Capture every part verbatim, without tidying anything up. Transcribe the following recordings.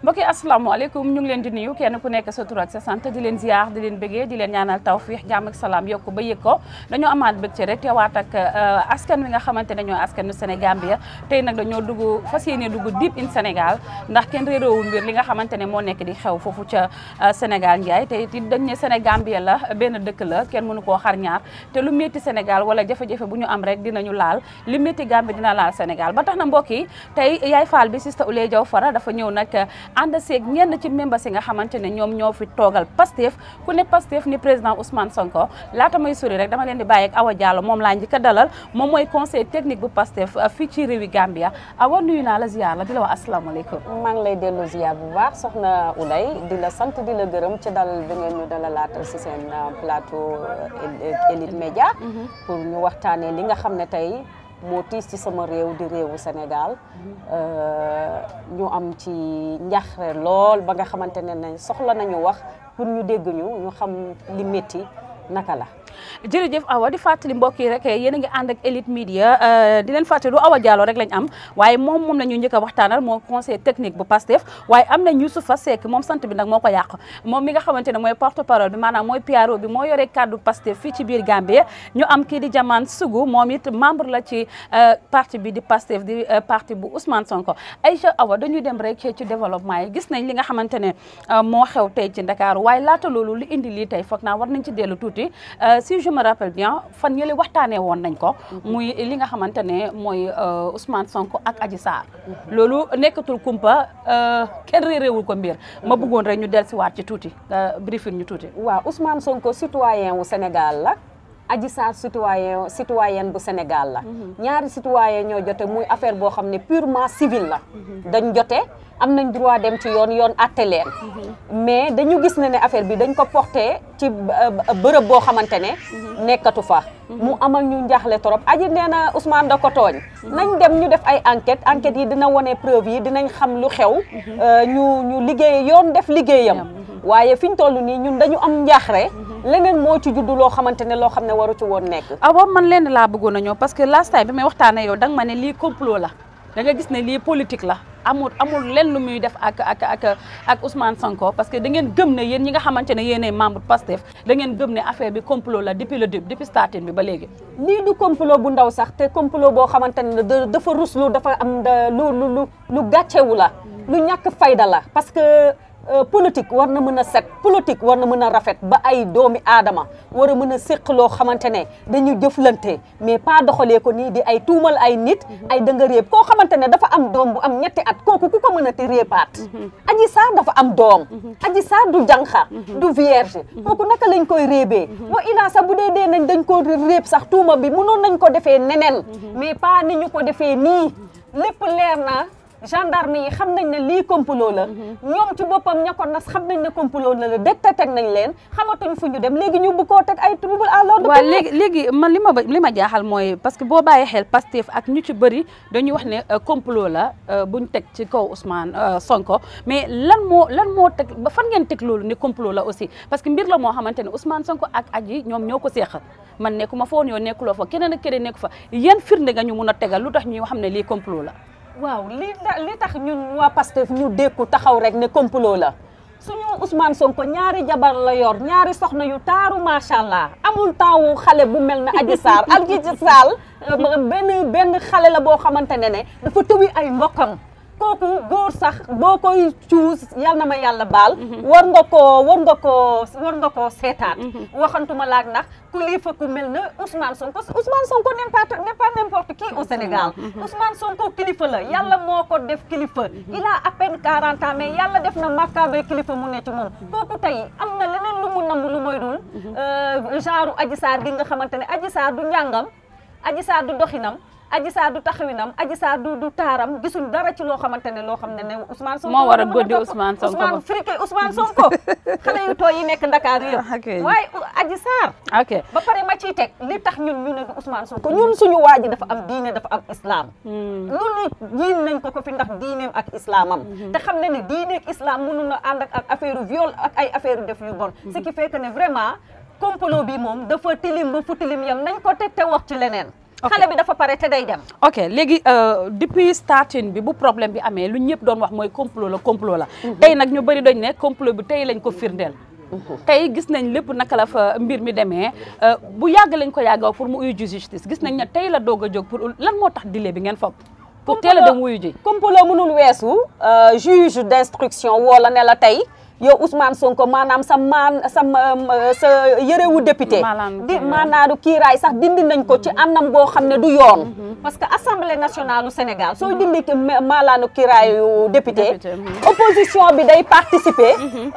mbokki asalaamaaleykum ñu ngi leen di nuyu kenn ku nekk sa tur ak sa sant di leen ziar di leen bëggee di leen ñaanal tawfiix jàmm ak salaam yokku ba yëg ko dañoo amaat bëgg rek teewaat ak askan wi nga xamante ne ñoo askanu Sénégambia tey nag dañoo dugg fas yéene dugg deep in Sénégal ndax kenn réeroowul mbir li nga xamante ne moo nekk di xew foofu ca Sénégal Ndiaye te it dañ ne Sénégambia la benn dëkk la kenn mënu koo xar ñaar te lu métti Sénégal wala jafe-jafe bu ñu am rek dinañu laal li métti Gambie dina laal Sénégal ba tax na mbokk yi tey yaay faal bi Sista Ouleye Jaw Fara dafa ñëw nag ànd seeg ñenn ci membres yi nga xamante ne ñoom ñoo fi toogal Pastef ku ne Pastef ni président Ousmane Sonko laata may sori rek dama leen di bàyyi ak Awa Diallo moom laa njëkk a dalal moom mooy conseil technique bu Pastef fii ci réewi Gambia Awa nuyu naa la ziar la di la wax asalaamaaleykum. maa ngi lay dellu ziar bu baax soxna Ouleye di la sant di la gërëm ci dalal bi ngeen ñu dalalaatal si seen plateau Elite Media pour ñu waxtaanee li nga xam ne tey moo tiis ci sama réew di réewu Sénégal ñu am ci njaxre lool ba nga xamante ne nañ soxla nañu wax pour ñu dégg ñu ñu xam li métti naka la. jërëjëf Awa di fàttali mbokk yi rek yéen a ngi ànd ak Elite Media di leen fàttali du Awa Diallo rek lañ am waaye moom moom la ñu njëkk a waxtaanal moo conseil technique bu Pastef waaye am na Youssoufa Seck moom sant bi nag moo ko yàq moom mi nga xamante ne mooy porte parole bi maanaam mooy P R O bi moo yore kàddu Pastef fii ci biir Gambie ñu am kii di Jaman Sugu moom it membre la ci parti bi di Pastef di parti bu Ousmane Sonko Aïcha Awa dañuy dem rek ci développement yi gis nañ li nga xamante ne moo xew tey ci Ndakaaru waaye laata loolu li indi lii tey foog naa war nañ ci dellu tuuti si je me rappelle bien fan yële waxtaanee woon nañ ko muy li nga xamante ne mooy Ousmane Sonko ak Adji Sarr loolu nekkatul kumpa kenn réeréewul ko mbir ma bëggoon rek ñu dellusiwaat ci tuuti briefing ñu tuuti. waaw Ousmane Sonko citoyen wu Sénégal la Adji Sarr citoyen citoyenne bu Sénégal la ñaari citoyen ñoo jote muy affaire boo xam ne purement civil la dañ jote am nañ droit dem ci yoon yoon atte leen mais dañu gis ne ne affaire bi dañ ko porté ci bërëb boo xamante ne nekkatu fa mu amal ñu njaaxle trop aji nee na Ousmane da ko tooñ nañ dem ñu def ay enquête enquête yi dina wane preuve yi dinañ xam lu xew ñu ñu liggéey yoon def liggéeyam waaye fi ñu toll nii ñun dañu am njaaxre leneen moo ci juddu loo xamante ne loo xam ne waru ci woon nekk. Awa man lenn laa bëggoon a ñëw parce que last time bi may waxtaanee yow danga ma ne lii complot la da nga gis ne lii politique la amul amul lenn lu muy def ak ak ak ak Ousmane Sonko parce que da ngeen gëm ne yéen ñi nga xamante ne yéenay membre Pastef da ngeen gëm ne affaire bi complot la depuis le début depuis starting bi ba léegi. lii du complot bu ndaw sax te complot boo xamante ne dafa ruslu dafa am lu lu lu lu gàccewu la lu ñàkk fayda la parce que. politique war na mën a set politique war na mën a rafet ba ay doomi aadama war a mën a séq loo xamante ne dañu jëflante mais pas doxalee ko nii di ay tuumal ay nit ay dënga réeb koo xamante ne dafa am doom bu am ñetti at kooku ku ko mën a ti réepaat Adji Sarr dafa am doom Adji Sarr du jànqa du vierge kooku naka lañ koy réebee wa ilaa sax bu dee dee nañ dañ ko réeb sax tuuma bi mënoon nañ ko defee neneen mais pas ni ñu ko defee nii lépp leer na gendarme yi xam nañ ne lii complot la ñoom ci boppam ña ko nas xam nañ ne complot la la dëgg te teg nañ leen xamatuñ fu ñu dem léegi ñu bëgg koo teg ay trouble à l'ordre waaw léegi léegi man li ma li ma jaaxal mooy parce que boo bàyyi xel Pastef ak ñu ci bëri dañuy wax ne complot la buñ teg ci kaw Ousmane Sonko mais lan moo lan moo teg ba fan ngeen teg loolu ne complot la aussi parce que mbir la moo xamante ne Ousmane Sonko ak Adji ñoom ñoo ko seex man nekkuma foon yow nekkuloo fa keneen ak keneen nekku fa yan firnde nga ñu mun a tegal lu tax ñuy xam ne lii complot la. waaw li li tax ñun waa Pastef ñu dékku taxaw rek ne complot la suñu Ousmane Sonko ñaari jabar la yor ñaari soxna yu taaru macha allah amul taawu xale bu mel ne Adji Sarr Adji Sarr benn benn xale la boo xamante ne ne dafa tëwi ay mbokkam kooku góor sax boo koy cuus yal na ma yàlla baal war nga koo war nga koo war nga koo seetaat waxantuma laak ndax kilifa ku mel ne Ousmane Sonko Ousmane Sonko n'est pas n'est pas n'importe qui au Sénégal Ousmane Sonko kilifa la yàlla moo ko def kilifa il a à peine quarante ans mais yàlla def na makkaabay kilifa mu ne ci moom kooku tey am na leneen lu mu namm lu mooy dul genre Adji Sarr gi nga xamante ne Adji Sarr du njàngam Adji Sarr du doxinam Adji Sarr du taxawinam Adji Sarr du du taaram gisuñ dara ci loo xamante ne loo xam ne ne Ousmane Sonko moo war a goddi Ousmane Sonko Ousmane friqué Ousmane Sonko xale yu tooy yi nekk Dakar yëpp waaye Adji Sarr ok ba pare ma ciy teg li tax ñun ñu ne du Ousmane Sonko ñun suñu waa ji dafa am diine dafa am islam ñun ni jiin nañ ko ko fi ndax diineem ak islamam te xam ne ne diine ak islam mënu na ànd ak affaire viol ak ay affaire def yu bon ce qui fait que ne vraiment complot bi moom dafa tilim ba fu tilim yam nañ ko teg te wax ci leneen xale bi dafa pare te day dem. ok léegi depuis starting bi bu problème bi amee lu ñëpp doon wax mooy complot la complot la. tey nag ñu bëri dañ ne complot bi tey lañ ko firndeel. tey gis nañ lépp naka la fa mbir mi demee bu yàgg lañ ko yàggaw pour mu uyu ji justice gis nañ ne tey la doog a jóg pour lan moo tax délai bi ngeen foog. pour teel a dem wuyu ji. complot mënul weesu juge d'instruction woo la ne la tey. yow Ousmane Sonko maanaam sa maan sa sa yërewu député di maanaaru kiiraay sax dindi nañ ko ci anam boo xam ne du yoon parce que assemblée nationale du Sénégal soo dindi maalaanu kiiraayu député opposition bi day participer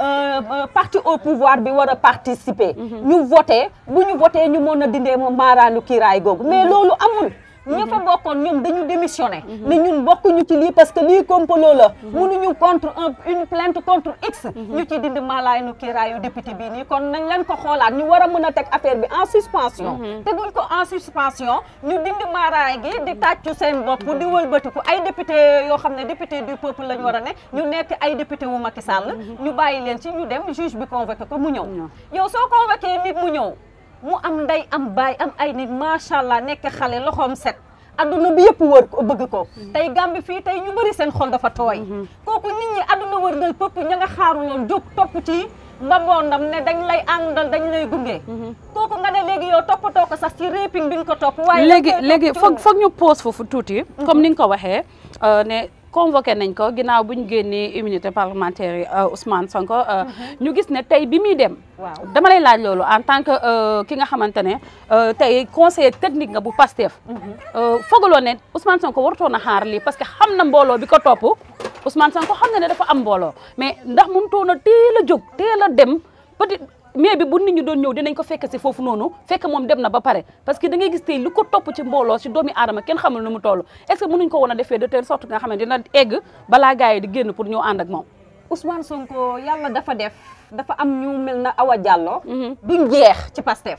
parti au pouvoir bi war a participer ñu voté bu ñu voté ñu mën a dindee moom maalaanu kiiraay googu mais loolu amul ña fa bokkoon ñoom dañu démissionné ne ñun bokkuñu ci lii parce que lii complot la mënuñu contre un une plainte contre X ñu ci dindi maalaanu kiiraayu député bii nii kon nañ leen ko xoolaat ñu war a mën a teg affaire bi en suspension teguñ ko en suspension ñu dindi maaraay gi di tàccu seen bopp di wëlbatiku ay député yoo xam ne député du peuple lañ war a ne ñu nekk ay député wu Macky Sall ñu bàyyi leen ci ñu dem juge bi convoqué ko mu ñëw yow soo convoqué nit mu ñëw mu am ndey am baay am ay nit macha allah nekk xale loxoom set adduna bi yëpp wër ko bëgg ko tey Gambie fii tey ñu bëri seen xol dafa tooy kooku nit ñi adduna wër ngal pëpp ña nga xaaruloon jóg topp ci mbamboondam ne dañ lay àndal dañ lay gunge kooku nga ne léegi yow toppatoo ko sax ci raping bi nga ko topp waaye léegi léegi foog foog ñu pause foofu tuuti comme ni nga ko waxee ne convoqué nañ ko ginnaaw bu ñu génnee immunité parlementaire yi Ousmane Sonko ñu gis ne tey bi muy dem dama lay laaj loolu en tant que ki nga xamante ne tey conseiller technique nga bu Pastef fogaloo ne Ousmane Sonko warutoon a xaar lii parce que xam na mbooloo bi ko topp Ousmane Sonko xam na ne dafa am mbooloo mais ndax mënutoon a teel a jóg teel a dem peut-être mais bi bu nit ñi doon ñëw dinañ ko fekk si foofu noonu fekk moom dem na ba pare parce que da ngay gis tey lu ko topp ci mbooloo si doomi aadama kenn xamul nu mu toll est-ce que mënuñ ko woon a defee de telle sorte nga xam ne dina egg balaa gars yi di génn pour ñëw ànd ak moom. Ousmane Sonko yàlla dafa def dafa am ñu mel na Awa Diallo. duñ jeex ci Pastef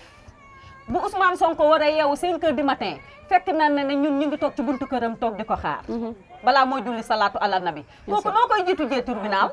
bu Ousmane Sonko war a yeewu cinq heures du matin fekk na ne ñun ñu ngi toog ci buntu këram toog di ko xaar. balaa mooy julli salaatu ala nabi. kooku noo koy jiitu jee tribunal.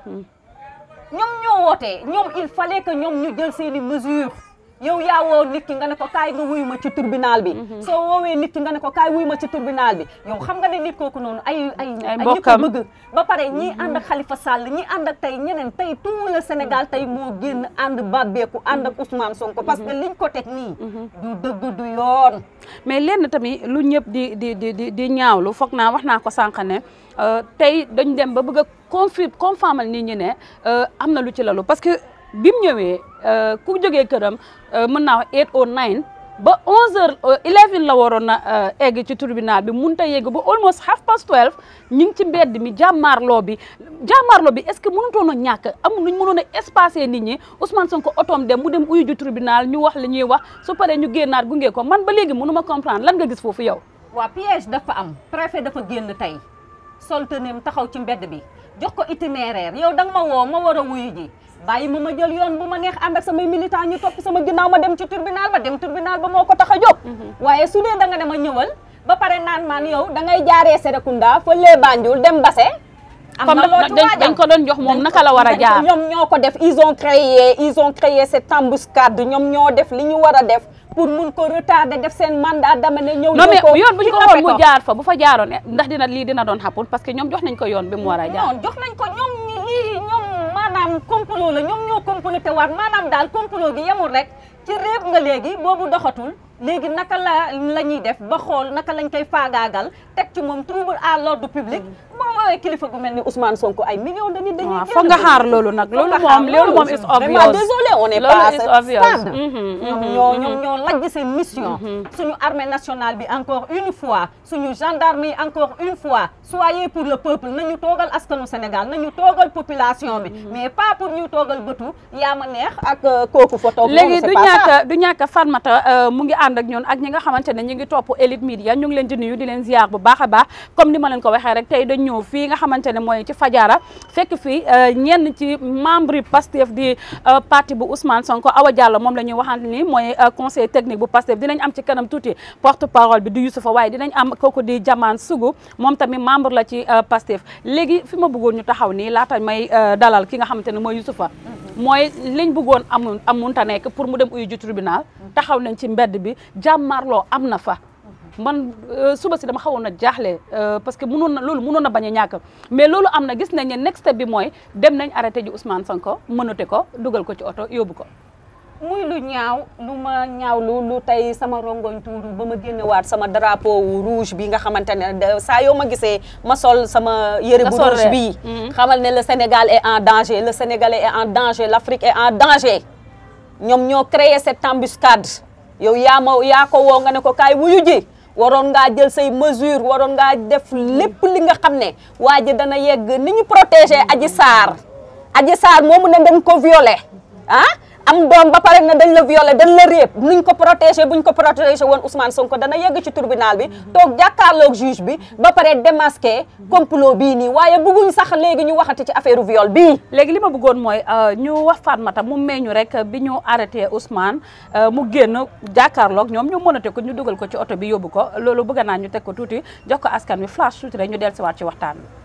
ñoom ñoo wootee ñoom il fallait que ñoom ñu jël seeni mesures yow yaa woo nit ki nga ne ko kaay nga wuyu ma ci tribunal bi soo woowee nit ki nga ne ko kaay wuyu ma ci tribunal bi yow xam nga ne nit kooku noonu ay ay ay ñi ko bëgg ba pare ñii ànd ak Khalifa Sall ñi ànd ak tey ñeneen tey tout le Sénégal tey moo génn ànd babbeeku ànd ak Ousmane Sonko parce que liñ ko teg nii du dëgg du yoon mais lenn tamit lu ñëpp di di di di ñaawlu foog naa wax naa ko sànq ne tey dañ dem ba bëgg a confi confirmal nit ñi ne am na lu ci lalu parce que bi mu ñëwee ku jógee këram mën naa wax eight or nine ba onze heures eleven la waroon na egg ci tribunal bi mënut a yegg ba almost half past twelve ñu ngi ci mbedd mi jàmmaarloo bi jàmmaarloo bi est-ce que mënutoon a ñàkk amul nuñ mënoon a espacer nit ñi Ousmane Sonko otoom dem mu dem uyu ju tribunal ñu wax li ñuy wax su paree ñu génnaat gunge ko man ba léegi mënu ma comprendre lan nga gis foofu yow. waa piège dafa am préfet dafa génn tey sol teneem taxaw ci mbedd bi jox ko itinéraire yow danga ma woo ma war a wuyu ji. bàyyi ma ma jël yoon bu ma neex ànd ak samay militant ñu topp sama ginnaaw ma dem ci tribunal ba dem tribunal ba moo ko tax a jóg waaye su dee da nga ne ma ñëwal ba pare naan maan yow da ngay jaaree Serekunda fa lee Banjul dem Basse am na loo ci waajal dañ ko doon jox moom naka la war a jaar ñoom ñoo ko def ils ont créé ils ont créé cette embuscade ñoom ñoo def li ñu war a def pour mun ko retarder def seen mandat dama ne ñëw non mais yoon bu ñu ko woon mu jaar fa bu fa jaaroon ndax dina lii dina doon xappul parce que ñoom jox nañ ko yoon bi mu war a jaar non jox nañ ko ñoom lii ñoom maanaam complot la ñoom ñoo comploté waat maanaam daal complot gi yemul rek ci réew nga léegi boobu doxatul léegi naka la la ñuy def ba xool naka lañ koy faagaagal teg ci moom trouble à l'ordre public boo woowee kilifa gu mel ni Ousmane Sonko ay millions de nit dañuy waaw foog nga xaar loolu nag loolu moom loolu moom is obvious désolé on est pas à ce stade ñoom ñoo ñoom ñoo lajj seen mission suñu armée nationale bi encore une fois suñu gendarmerie encore une fois soyez pour le peuple nañu toogal askanu Sénégal nañu toogal population bi mais pas pour ñu toogal bëtu yaa ma neex ak kooku fa toog léegi du ñàkk du ñàkk Fatmata mu ngi ànd ak ñun ak ñi nga xamante ne ñu ngi topp Elite Media ñu ngi leen di nuyu di leen ziar bu baax a baax comme ni ma leen ko waxee rek tey dañ ñëw fii nga xamante ne mooy ci Fajara fekk fii ñenn ci membre yi Pastef di parti bu Ousmane Sonko Awa Diallo moom la ñuy waxante ni mooy conseil technique bu Pastef dinañ am ci kanam tuuti porte parole bi di Youssoufa waaye dinañ am kooku di Jaman Sugu moom tamit membre la ci Pastef léegi fi ma bëggoon ñu taxaw nii laata may dalal ki nga xamante ne mooy Youssoufa mooy liñ bëggoon amun amunta nekk pour mu dem uyu ju tribunal taxaw nañ ci mbedd bi jàmmarloo am na fa man suba si dama xawoon a jaaxle parce que mënoon na loolu mënoon na bañ a ñàkk mais loolu am na gis nañ ne next step bi mooy dem nañ arrêté ji Ousmane Sonko mënate ko dugal ko ci oto yóbbu ko. muy lu ñaaw lu ma ñaaw lu lu tey sama rongoñ tuuru ba ma génnewaat sama drapeau rouge bi nga xamante ne saa yoo ma gisee ma sol sama yëre bu rouge bii xamal ne le Sénégal est en danger le Sénégalais est en danger l'Afrique est en danger ñoom ñoo créé cette embuscade yow yaa ma yaa ko woo nga ne ko kaay wuyu ji waroon ngaa jël say mesure waroon ngaa def lépp li nga xam ne waa ji dana yegg ni ñu protéger Adji Sarr Adji Sarr moomu ne dañ ko violé ah am doom ba pare na dañ la violé dañ la réeb nuñ ko protégé buñ ko protégé woon Ousmane Sonko dana yegg ci tribunal bi toog jàkkaarloog juge bi ba pare démasqué complot bii nii waaye bëgguñ sax léegi ñu waxati ci affaire viol bii. léegi li ma bëggoon mooy ñu wax Fatmata mu meññu rek bi ñu arrêté Ousmane mu génn jàkkaarloog ñoom ñu mënate ko ñu dugal ko ci oto bi yóbbu ko loolu bëgg naa ñu teg ko tuuti jox ko askan wi flash tuuti rek ñu dellusiwaat ci waxtaan bi.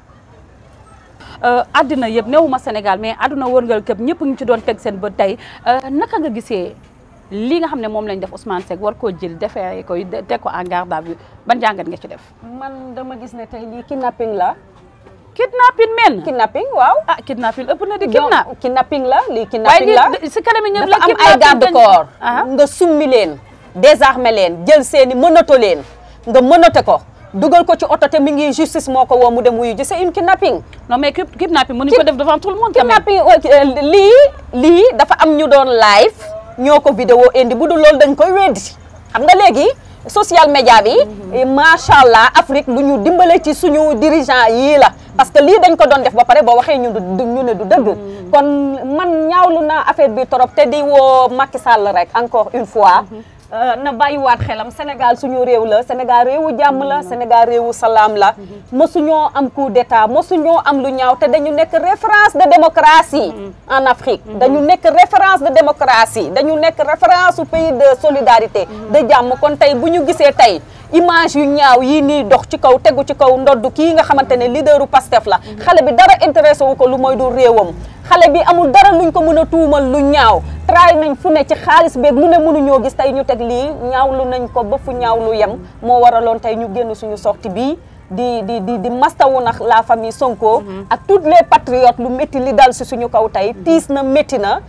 àddina yëpp newuma Sénégal mais àdduna wërngal këpp ñëpp ngi ci doon teg seen bët tey naka nga gisee li nga xam ne moom lañ def Ousmane Seck war koo jël defee ko teg ko en garde à vue ban jàngat nga ci def. man dama gis ne tey lii kidnapping la. kidnapping men. kidnapping waaw. ah kidnapping ëpp na di kidnap. kidnapping la lii kidnapping la waaye si kanam ñëpp la dafa am ay garde corps. nga summi leen désarmer leen jël seeni mënato leen nga mënate ko. dugal ko ci oto te mi ngi justice moo ko woo mu dem wuyu ji c'est une kidnapping. non mais kidnapping mënuñu ko def devant tout le monde. kidnapping lii lii dafa am ñu doon live ñoo ko vidéo indi bu dul loolu dañ koy weddi xam nga léegi social média bi macha allah Afrique lu ñu dimbale ci suñu dirigeant yii la parce que lii dañ ko doon def ba pare boo waxee ñu du ñu ne du dëgg. kon man ñaawlu naa affaire bi trop te di woo Macky Sall rek encore une fois. na bàyyiwaat xelam Sénégal suñu réew la Sénégal réewu jàmm la Sénégal réewu salaam la mosuñoo am coup d'état mosuñoo am lu ñaaw te dañu nekk référence de démocratie en Afrique dañu nekk référence de démocratie dañu nekk référence au pays de solidarité de jàmm kon tey bu ñu gisee tey image yu ñaaw yii nii dox ci kaw tegu ci kaw ndoddu kii nga xamante ne leaderu Pastef la xale bi dara intéressé wu ko lu mooy du réewam xale bi amul dara luñ ko mën a tuumal lu ñaaw tray nañ fu ne ci xaalis beeg lu ne mënuñoo gis tey ñu teg lii ñaawlu nañ ko ba fu ñaaw lu yem moo waraloon tey ñu génn suñu sortie bii di di di di mastawu nag la famille Sonko ak toutes les patriotes lu métti li dal si suñu kaw tey tiis na métti na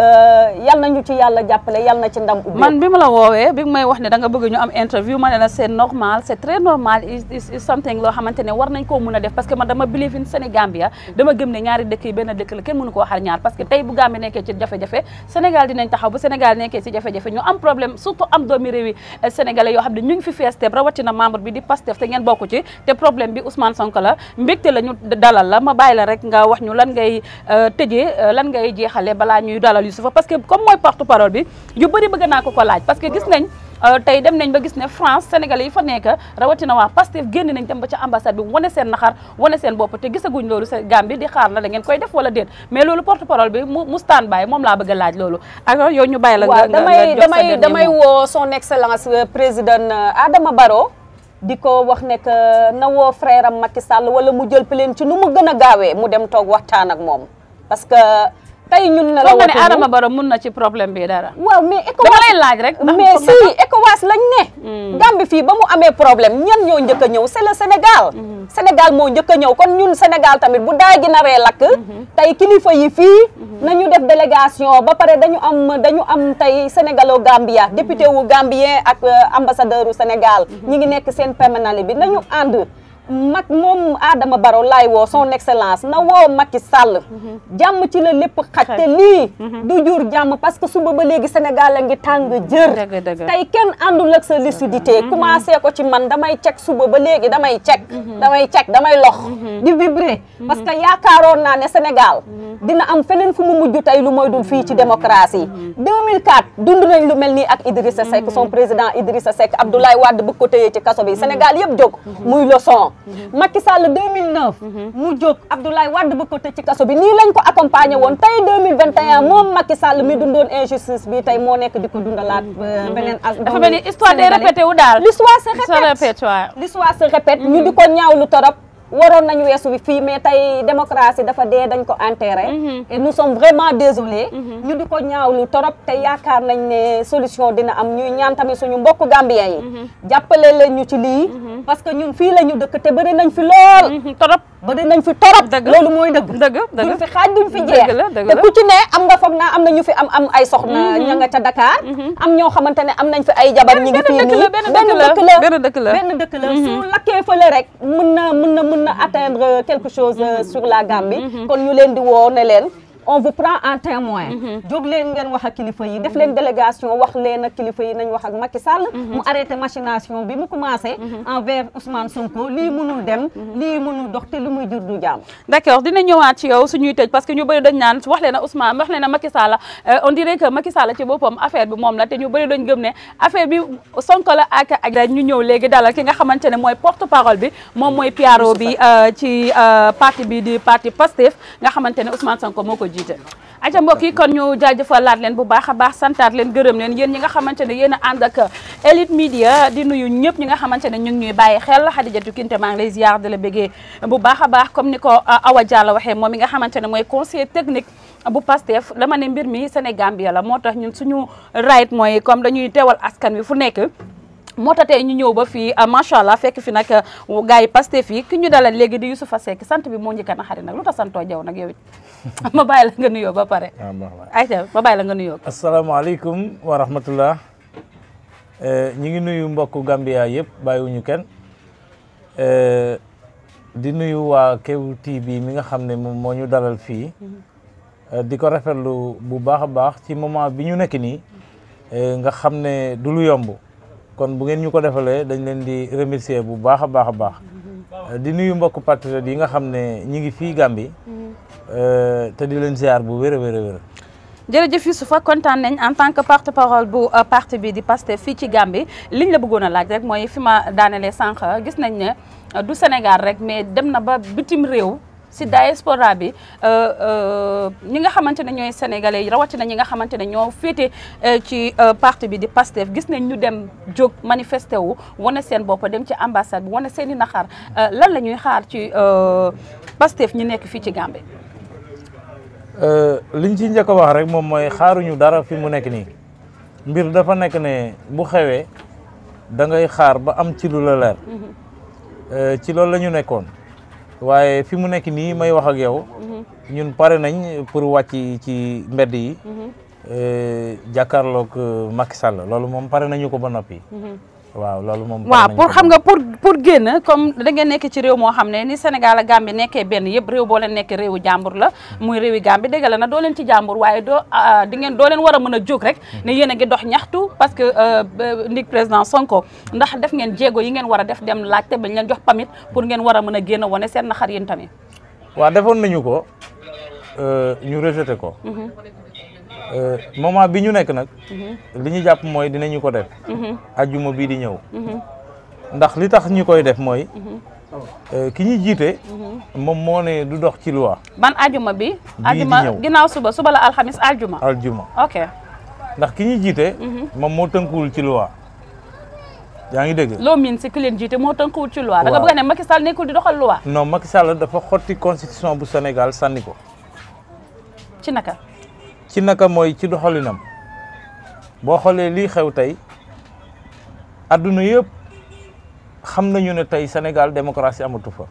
yal nañu ci yàlla jàppale yal na ci ndam ubbi. man bi ma la woowee bi may wax ne da nga bëgg ñu am interview ma ne la c'est normal c'est très normal is is something loo xamante ne war nañ koo mun a def parce que man dama believe in Sénégambia dama gëm ne ñaari dëkk yi benn dëkk la kenn mënu koo xar ñaar parce que tey bu Gambie nekkee ci jafe-jafe Sénégal dinañ taxaw bu Sénégal nekkee ci jafe-jafe ñu am problème surtout am doomi réewi sénégalais yoo xam ne ñu ngi fi fees te rawatina membre bi di Pastef te ngeen bokku ci te problème bi Ousmane Sonko la mbégte la ñu dalal la ma bàyyi la rek nga wax ñu lan ngay tëjee lan ngay jeexale balaa ñuy dalal Youssoufa parce que comme mooy porte parole bi yu bëri bëgg naa ko ko laaj parce que gis nañ tey dem nañ ba gis ne France sénégalais yi fa nekk rawatina waa Pastef génn nañ dem ba ca ambassade bi wane seen naxar wane seen bopp te gisaguñ loolu sa Gambie di xaar na da ngeen koy def wala déet mais loolu porte parole bi mu mu stand by moom laa bëgg a laaj loolu alors yow ñu bàyyi la nga damay damay damay woo son excellence président Adama Barrow di ko wax ne que na woo frère am Macky Sall wala mu jël plainte ci nu mu gën a gaawee mu dem toog waxtaan ak moom parce que tey ñun ne la nga ne Adama Barrow mun na ci problème bi dara. waaw mais ECOWAS dama lay laaj rek. mais si ECOWAS lañ ne. Gambie fii ba mu amee problème ñan ñoo njëkk a ñëw c'est le Sénégal. Sénégal moo njëkk a ñëw kon ñun Sénégal tamit bu daay gi naree lakk. tey kilifa yi fii. nañu def délégation ba pare dañu am dañu am tey Sénégalo Gambia député wu Gambien ak ambassadeur u Sénégal. ñi ngi nekk seen permanent bi nañu ànd. mag moom Adama Barrow laay woo son excellence na woo Macky Sall jàmm ci la lépp xaj te lii du jur jàmm parce que suba ba léegi Sénégal a ngi tàng jër tey kenn àndul ak sa lucidité commencé ko ci man damay cek suba ba léegi damay cek damay cek damay lox di vibrer parce que yaakaaroon naa ne Sénégal dina am feneen fu mu mujj tey lu mooy dul fii ci démocratie deux mille quatre dund nañ lu mel nii ak Idrissa Seck son président Idrissa Seck Abdoulaye Wade bëgg ko téyee ci kaso bi Sénégal yëpp jóg muy leçon Macky Sall deux mille neuf mu jóg Abdoulaye Wade bëgg ko tëj ci kaso bi nii lañ ko accompagné woon tey deux mille vingt et un moom Macky Sall mi dundoon injustice bi tey moo nekk di ko dundalaat beneen as dafa mel ni histoire day répété wu daal l'histoire se répète l'histoire se répète ñu di ko ñaawlu torop waroon nañu weesu bi fii mais tey démocratie dafa dee dañ ko enterré et nous sommes vraiment désolés ñu di ko ñaawlu torop te yaakaar nañ ne solution dina am ñuy ñaan tamit suñu mbokku gambien yi jàppale leen ñu ci lii parce que ñun fii la ñu dëkk te bëri nañ fi lool torop bëri nañ fi torop loolu mooy dëgg dëgg dëgg duñ fi xaaj duñ fi jeex te ku ci ne am nga foog naa am na ñu fi am am ay soxna ña nga ca Dakar am ñoo xamante ne am nañ fi ay jabar ñi ngi fii nii benn dëkk la benn dëkk la benn dëkk la su lakkee fële rek mën na mën na mën na atteindre quelque chose sur la Gambie kon ñu leen di woo ne leen on vous prend en témoin jóg leen ngeen wax ak kilifa yi def leen délégation wax leen ak kilifa yi nañ wax ak Macky Sall mu arrêté machination bi mu commencé envers Ousmane Sonko lii mënul dem lii mënul dox te lu muy jur du jàmm d'accord dina ñëwaat ci yow suñuy tëj parce que ñu bëri dañ naan wax leen a Ousmane wax leen a Macky Sall on dirait que Macky Sall ci boppam affaire bi moom la te ñu bëri dañ gëm ne affaire bi Sonko la ak ak ñu ñëw léegi dalal ki nga xamante ne mooy porte parole bi moom mooy P R O bi ci parti bi di parti Pastef nga xamante ne Ousmane Sonko moo ko jiite aca mbokk yi kon ñu jaajëfalaat leen bu baax a baax santaat leen gërëm leen yéen ñi nga xamante ne yéen a ànd ak Elite Media di nuyu ñëpp ñi nga xamante ne ñu ngi ñuy bàyyi xel Khadijatou Kinte maa ngi lay ziar de la béggee bu baax a baax comme ni ko Awa Diallo waxee moom mi nga xamante ne mooy conseiller technique bu Pastef dama ne mbir mi Sénégambia la moo tax ñun suñu right mooy comme dañuy teewal askan wi fu nekk moo tax tey ñu ñëw ba fii macha allah fekk fi nag gars yi Pastef yi ki ñu dalal léegi di Youssoufa Seck sant bi moo njëkk a naxari nag lu tax santoo Jaw nag yow it ma bàyyi la nga nuyoo ba pare. ayca ma bàyyi la nga nuyoo. asalaamaaleykum wa rahmatullah ñi ngi nuyu mbokku Gambia yëpp bàyyiwuñu kenn di nuyu waa Kew T V mi nga xam ne moom moo ñu dalal fii di ko rafetlu bu baax a baax ci moment bi ñu nekk nii nga xam ne du lu yomb. kon bu ngeen ñu ko defalee dañ leen di remercier bu baax a baax a baax di nuyu mbokku patriotes yi nga xam ne ñi ngi fii Gambie te di leen ziar bu wér a wér a wér jërëjëf Youssoufa kontaan nañ en tant que porte parole bu parti bi di Pastef fii ci Gambie liñ la bëggoon a laaj rek mooy fi ma daanelee sànq gis nañ ne du Sénégal rek mais dem na ba bitim réew si diaspora bi ñi nga xamante ne ñooy sénégalais yi rawatina ñi nga xamante ne ñoo féete ci parti bi di Pastef gis nañ ñu dem jóg manifesté wu wane seen bopp dem ci ambassade bi wane seen i naxaar lan la ñuy xaar ci Pastef ñi nekk fii ci Gambie. liñ ci njëkk a wax rek moom mooy xaaruñu dara fi mu nekk nii mbir dafa nekk ne bu xewee da ngay xaar ba am ci lu la leer ci loolu la ñu nekkoon. waaye fi mu nekk nii may wax ak yow ñun pare nañ pour wàcc ci mbedd yi jàkkaarloog Macky Sall loolu moom pare nañu ko ba noppi waaw loolu moom waaw pour xam nga pour pour génn comme da ngeen nekk ci réew moo xam ne ni Sénégal ak Gambie nekkee benn yëpp réew boo leen nekk réewu jàmbur la muy réewi Gambie dégg la na doo leen ci jàmbur waaye doo di ngeen doo leen war a mën a jóg rek ne yéen a ngi dox ñaxtu parce que ndig président Sonko ndax def ngeen jéego yi ngeen war a def dem laajte bañ leen jox pamit pour ngeen war a mën a génn wane seen naxar yéen tamit waaw defoon nañu ko ñu rejeté ko moment bi ñu nekk nag li ñu jàpp mooy dinañu ko def ajjuma bii di ñëw ndax li tax ñu koy def mooy ki ñu jiite moom moo ne du dox ci loi ban ajjuma bi ajjuma ginnaaw suba suba la alxamis aljuma aljuma ok ndax ki ñu jiite moom moo tënkuwul ci loi yaa ngi dégg loo miin si ki leen jiite moo tënkuwul ci loi da nga bëgg ne Macky Sall nekkul di doxal loi non Macky Sall dafa xotti constitution bu Sénégal sànni ko ci naka ci naka mooy ci doxalinam boo xoolee lii xew tey adduna yëpp xam nañu ne tey Sénégal démocratie amatu fa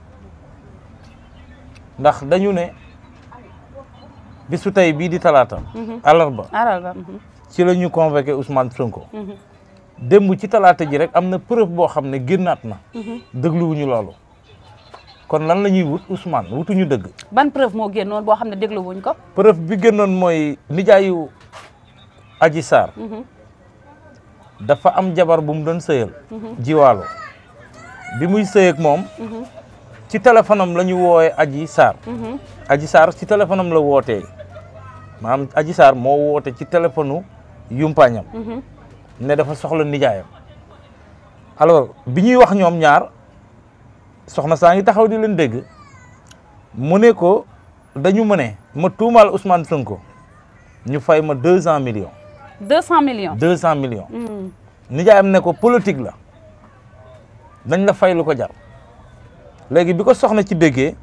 ndax dañu ne bisu tey bii di talaata alarba alarba ci la ñu convoqué Ousmane Sonko démb ci talaata ji rek am na preuve boo xam ne génnaat na dégluwuñu loolu kon lan la ñuy wut Ousmane wutuñu dëgg. ban preuve moo génnoon boo xam ne déglu wuñ ko. preuve bi génnoon mooy nijaayu Adji Sarr. dafa am jabar bu mu doon sëyal. jiwaalo bi muy sëy ak moom. ci téléphone am la ñu woowee Adji Sarr. Adji Sarr ci téléphone am la wootee maanaam Adji Sarr moo woote ci téléphone yumpaañam. ne dafa soxla nijaayam. alors bi ñuy wax ñoom ñaar. soxna saa ngi taxaw di leen dégg mu ne ko dañu mëne ma tuumaal Ousmane Sonko ñu fay ma deux cent millions. deux cent millions. deux cent millions. nijaayam ne ko politique la dañ la fay lu ko jar léegi bi ko soxna ci déggee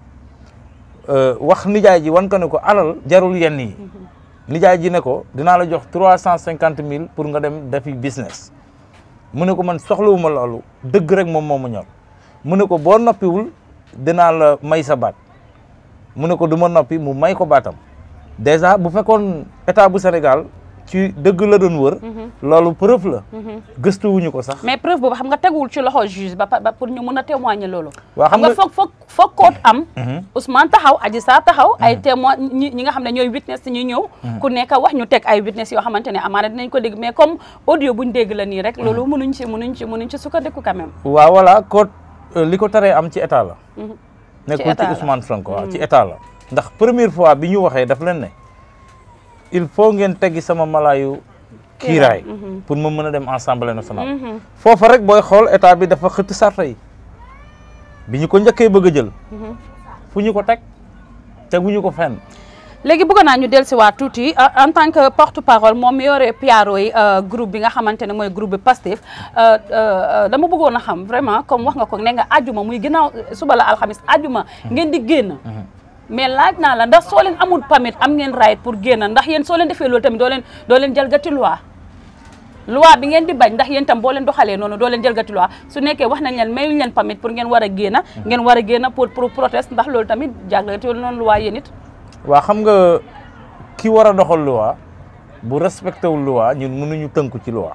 wax nijaay ji wan ko ne ko alal jarul yenn yi nijaay ji ne ko dinaa la jox trois cent cinquante mille pour nga dem defi business mu ne ko man soxlawuma loolu dëgg rek moom moo ma ñor mu ne ko boo noppiwul dinaa la may sa baat mu ne ko du ma noppi mu may ko baatam déjà bu fekkoon état bu Sénégal ci dëgg la doon wër. loolu preuve la. gëstuwuñu ko sax. mais preuve boobu xam nga teguwul ci loxo juge ba ba pour ñu mën a témoigner loolu. waaw xam nga foog foog foog koot am. Ousmane taxaw Adji Sarr taxaw. ay témoin ñi ñi nga xam ne ñooy witness ñi ñëw. ku nekk wax ñu teg ay witness yoo xamante ne amaana dinañ ko dégg mais comme audio buñ dégg la nii rek. loolu mënuñ ci mënuñ ci mënuñ ci sukkandiku quand même. waaw voilà code li ko taree am ci état la. ci nekkul état ci la Ousmane Sonko waaw ci état la. ndax première fois bi ñu waxee daf leen ne il faut ngeen teggi sama malaayu kiiraay pour ma mën a dem assemblée nationale. foofa rek booy xool état bi dafa xëtt sarta yi bi ñu ko njëkkee bëgg a jël. fu ñu ko teg teguñu ko fenn. léegi bëgg naa ñu dellusiwaat tuuti en tant que porte parole moom mi yore P R O yi groupe bi nga xamante ne mooy groupe bi Pastef dama bëggoon a xam vraiment comme wax nga ko ne nga àjjuma muy ginnaaw suba la alxamis àjjuma ngeen di génn. mais laaj naa la ndax soo leen amul permit am ngeen right pour génn ndax yéen soo leen defee loolu tamit doo leen doo leen jalgati loi loi bi ngeen di bañ ndax yéen tam boo leen doxalee noonu doo leen jalgati loi su nekkee wax nañ leen mayuñ leen permit pour ngeen war a génn ngeen war a génn pour pour proteste ndax loolu tamit jalgati noonu loi yéen it. waa xam nga ki war a doxal loi bu respecté wul loi ñun mënuñu tënku ci loi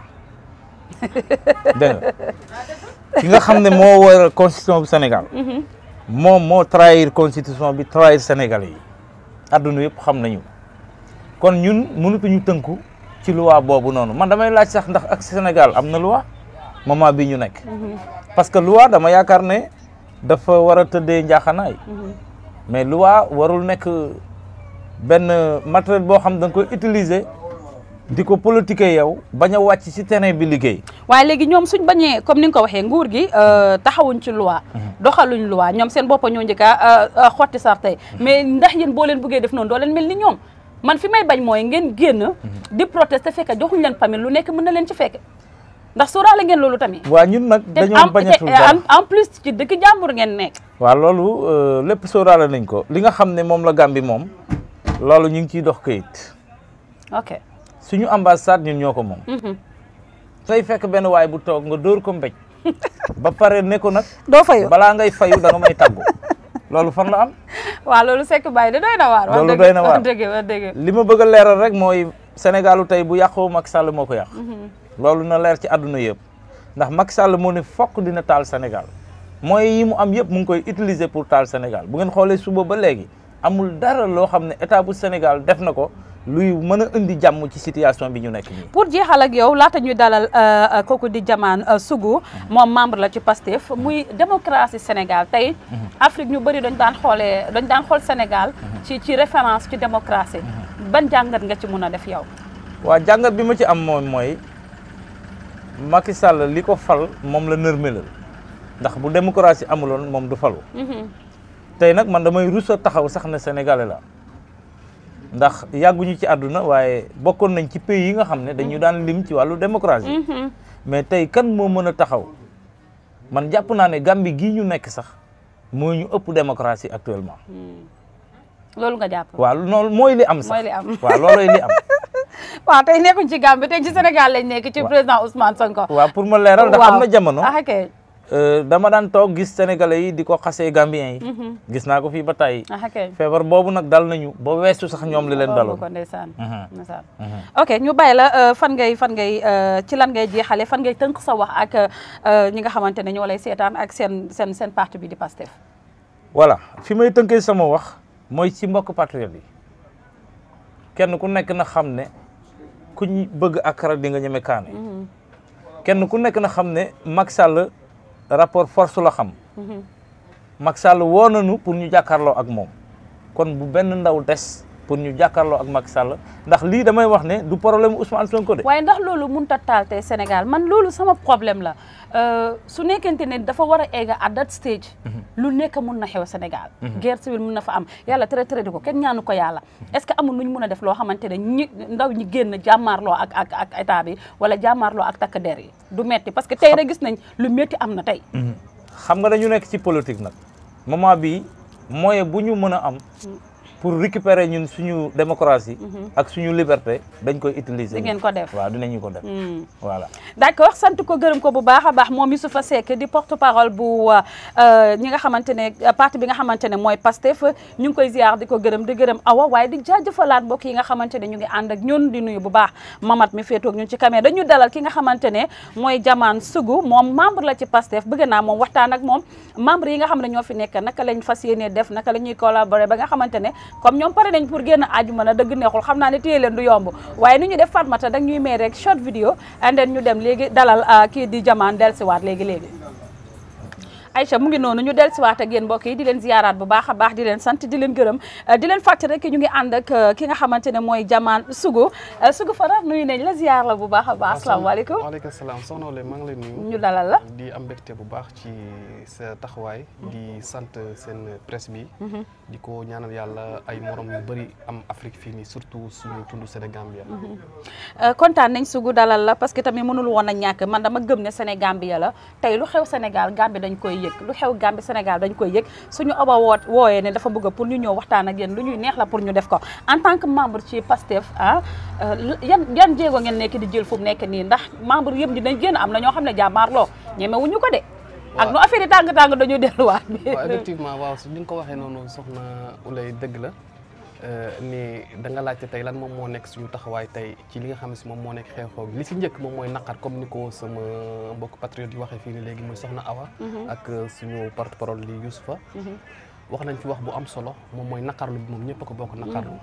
dégg nga ki nga xam ne moo war constitution bu Sénégal. moom moo trahir constitution bi trahir Sénégalais yi adduna yëpp xam nañu kon ñun mënutuñu tënku ci loi boobu noonu man damay laaj sax ndax ak Sénégal am na loi moment bi ñu nekk. parce que loi dama yaakaar ne dafa war a tëddee njaaxanaay. mais loi warul nekk benn matériel boo xam da nga koy utiliser di ko politiquer yow bañ a wàcc ci terrain bi liggéey. waaye léegi ñoom suñ bañee comme ni nga ko waxee nguur gi taxawuñ ci loi doxaluñ loi ñoom seen boppa ñoo njëkk a xotti sarte mais ndax yéen boo leen bëggee def noonu doo leen mel ni ñoom man fi may bañ mooy ngeen génn di protester fekk joxuñ leen permis lu nekk mën na leen ci fekk ndax sóoraale ngeen loolu tamit. waaw ñun nag dañoo bañatul dara en plus ci dëkk jàmbur ngeen nekk. waaw loolu lépp sóoraale nañ ko li nga xam ne moom la Gambie moom loolu ñu ngi ciy dox kayit. ok. suñu ambassade ñun ñoo ko moom. tey fekk benn waay bu toog nga dóor ko mbéj ba pare ne ko nag. doo fayu balaa ngay fayu da nga may tàggu loolu fan la am. waaw loolu sekk bàyyi da doy na waar. loolu doy na waar wax dëgg wax dëgg. li ma bëgg a leeral rek mooy Sénégalu tey bu yàqoo Macky Sall moo ko yàq. loolu na leer ci àdduna yëpp ndax Macky Sall moo ne fokk dina taal Sénégal mooy yi mu am yëpp mu ngi koy utiliser pour taal Sénégal bu ngeen xoolee suba ba léegi amul dara loo xam ne état bu Sénégal def na ko. luy mën a indi jàmm ci situation bi ñu nekk nii. pour jeexal ak yow laata ñuy dalal kooku di Jaman Sugu moom membre la ci Pastef muy démocratie Sénégal tey Afrique ñu bëri dañ daan xoolee dañ daan xool Sénégal ci ci référence ci démocratie ban jàngat nga ci mun a def yow. waaw jàngat bi ma ci am moom mooy Macky Sall li ko fal moom la nërmelal ndax bu démocratie amuloon moom du falu. tey nag man damay rus a taxaw sax ne sénégalais la. ndax yàgguñu ci àdduna waaye bokkoon nañ ci pays yi nga xam ne dañu daan lim ci wàllu démocratie. mais tey kan moo mën a taxaw man jàpp naa ne Gambie gii ñu nekk sax moo ñu ëpp démocratie actuellement. loolu nga jàpp. waaw loolu mooy li am sax mooy li am waaw loolooy li am. waaw tey nekkuñ ci Gambie tey ci Sénégal lañ nekk ci président Ousmane Sonko. waaw pour ma leeral ndax am na jamono. ah ok. dama daan toog gis sénégalais yi di ko xasee Gambien yi. gis naa ko fii ba tey. ah ok feebar boobu nag dal nañu ba weesu sax ñoom li leen daloon. ko ndeysaan ndeysaan ok ñu bàyyi la fan ngay fan ngay ci lan ngay jeexale fan ngay tënk sa wax ak ñi nga xamante ne ñoo lay seetaan ak seen seen seen parti bi di Pastef. voilà fi may tënkee sama wax mooy ci mbokk patriote yi kenn ku nekk na xam ne kuñ bëgg akara di nga ñeme kaane. kenn ku nekk na xam ne Macky Sall rapport force la xam. Macky Sall woo nañu pour ñu jàkkaarloo ak moom kon bu benn ndaw des pour ñu jàkkaarloo ak Macky Sall ndax lii damay wax ne du problème Ousmane Sonko de. waaye ndax loolu mënut a taal tey Sénégal man loolu sama problème la su nekkente ne dafa war a egg at that stage. lu nekk mun na xew Sénégal. guerre civile mun na fa am yàlla tere tere di ko kenn ñaanu ko yàlla. est-ce que amul nu ñu mun a def loo xamante ne ñi ndaw ñi génn jàmmaarloo ak ak ak état bi wala jàmmaarloo ak takk der yi du metti parce que tey rek gis nañ lu metti am na tey. xam nga dañu nekk ci politique nag moment bi moyen bu ñu mën a am pour récupérer ñun suñu démocratie ak suñu liberté dañ koy utiliser. di ngeen ko def waaw dinañu ko def. voilà. d'accord sant ko gërëm ko bu baax a baax moom Youssoupha Seck di porte parole bu ñi nga xamante ne parti bi nga xamante ne mooy Pastef ñu ngi koy ziar di ko gërëm di gërëm Awa waaye di jaajëfalaat mbokk yi nga xamante ne ñu ngi ànd ak ñun di nuyu bu baax Mamat mi féetoog ñun ci caméra dañu dalal ki nga xamante ne mooy Diamane Sougou moom membre la ci Pastef bëgg naa moom waxtaan ak moom membre yi nga xam ne ñoo fi nekk naka lañ fas yéenee def naka la ñuy collaborer ba nga xamante ne comme ñoom pare nañ pour génn àjjuma na dëgg neexul xam naa ne téye leen du yomb waaye ni ñu def Fatmata dag ñuy may rek short vidéo and then ñu dem léegi dalal kii di Diamane dellusiwaat léegi léegi Aïcha mu ngi noonu ñu dellusiwaat ak yéen mbokk yi di leen ziyaaraat bu baax a baax di leen sant di leen gërëm di leen fàttali rek ñu ngi ànd ak ki nga xamante ne mooy Diamane Sougou Sougou Fara nuyu nañ la ziyaar la bu baax a baax asalaamaaleykum waaleykum salaam soxna Olé maa ngi lay nuyu ñu dalal la di am mbégte bu baax ci sa taxawaay di sant seen presse bi di ko ñaanal yàlla ay morom yu bëri am Afrique fii nii surtout suñu tund Sénégambia kontaan nañ Sougou dalal la parce que tamit mënul woon a ñàkk man dama gëm ne Sénégambia la tey lu xew Sénégal Gambie dañ koy lu xew Gambie Sénégal dañ koy yëg suñu oba woo wooyee ne dafa bëgg pour ñu ñëw waxtaan ak yéen lu ñuy neex la pour ñu def ko en tant que membre ci Pastef ah yan yan jéego ngeen nekk di jël fu mu nekk nii ndax membre yëpp dinañ génn am na ñoo xam ne jàmmaarloo ñemewuñu ko de ak nu affaire yi tàng-tàng dañu delluwaat bi waaw effectivement waaw su ñu ko waxee noonu soxna Oulay dëgg la ni da nga laajte tey lan moom moo nekk suñu taxawaay tey ci li nga xam ne si moom moo nekk xew-xew gi li si njëkk moom mooy naqar comme ni ko sama mbokk patriote yi waxee fii ni léegi muy soxna Awa ak suñu porte parole li Youssoupha wax nañ fi wax bu am solo moom mooy naqarlu bi moom ñëpp a ko bokk naqarlu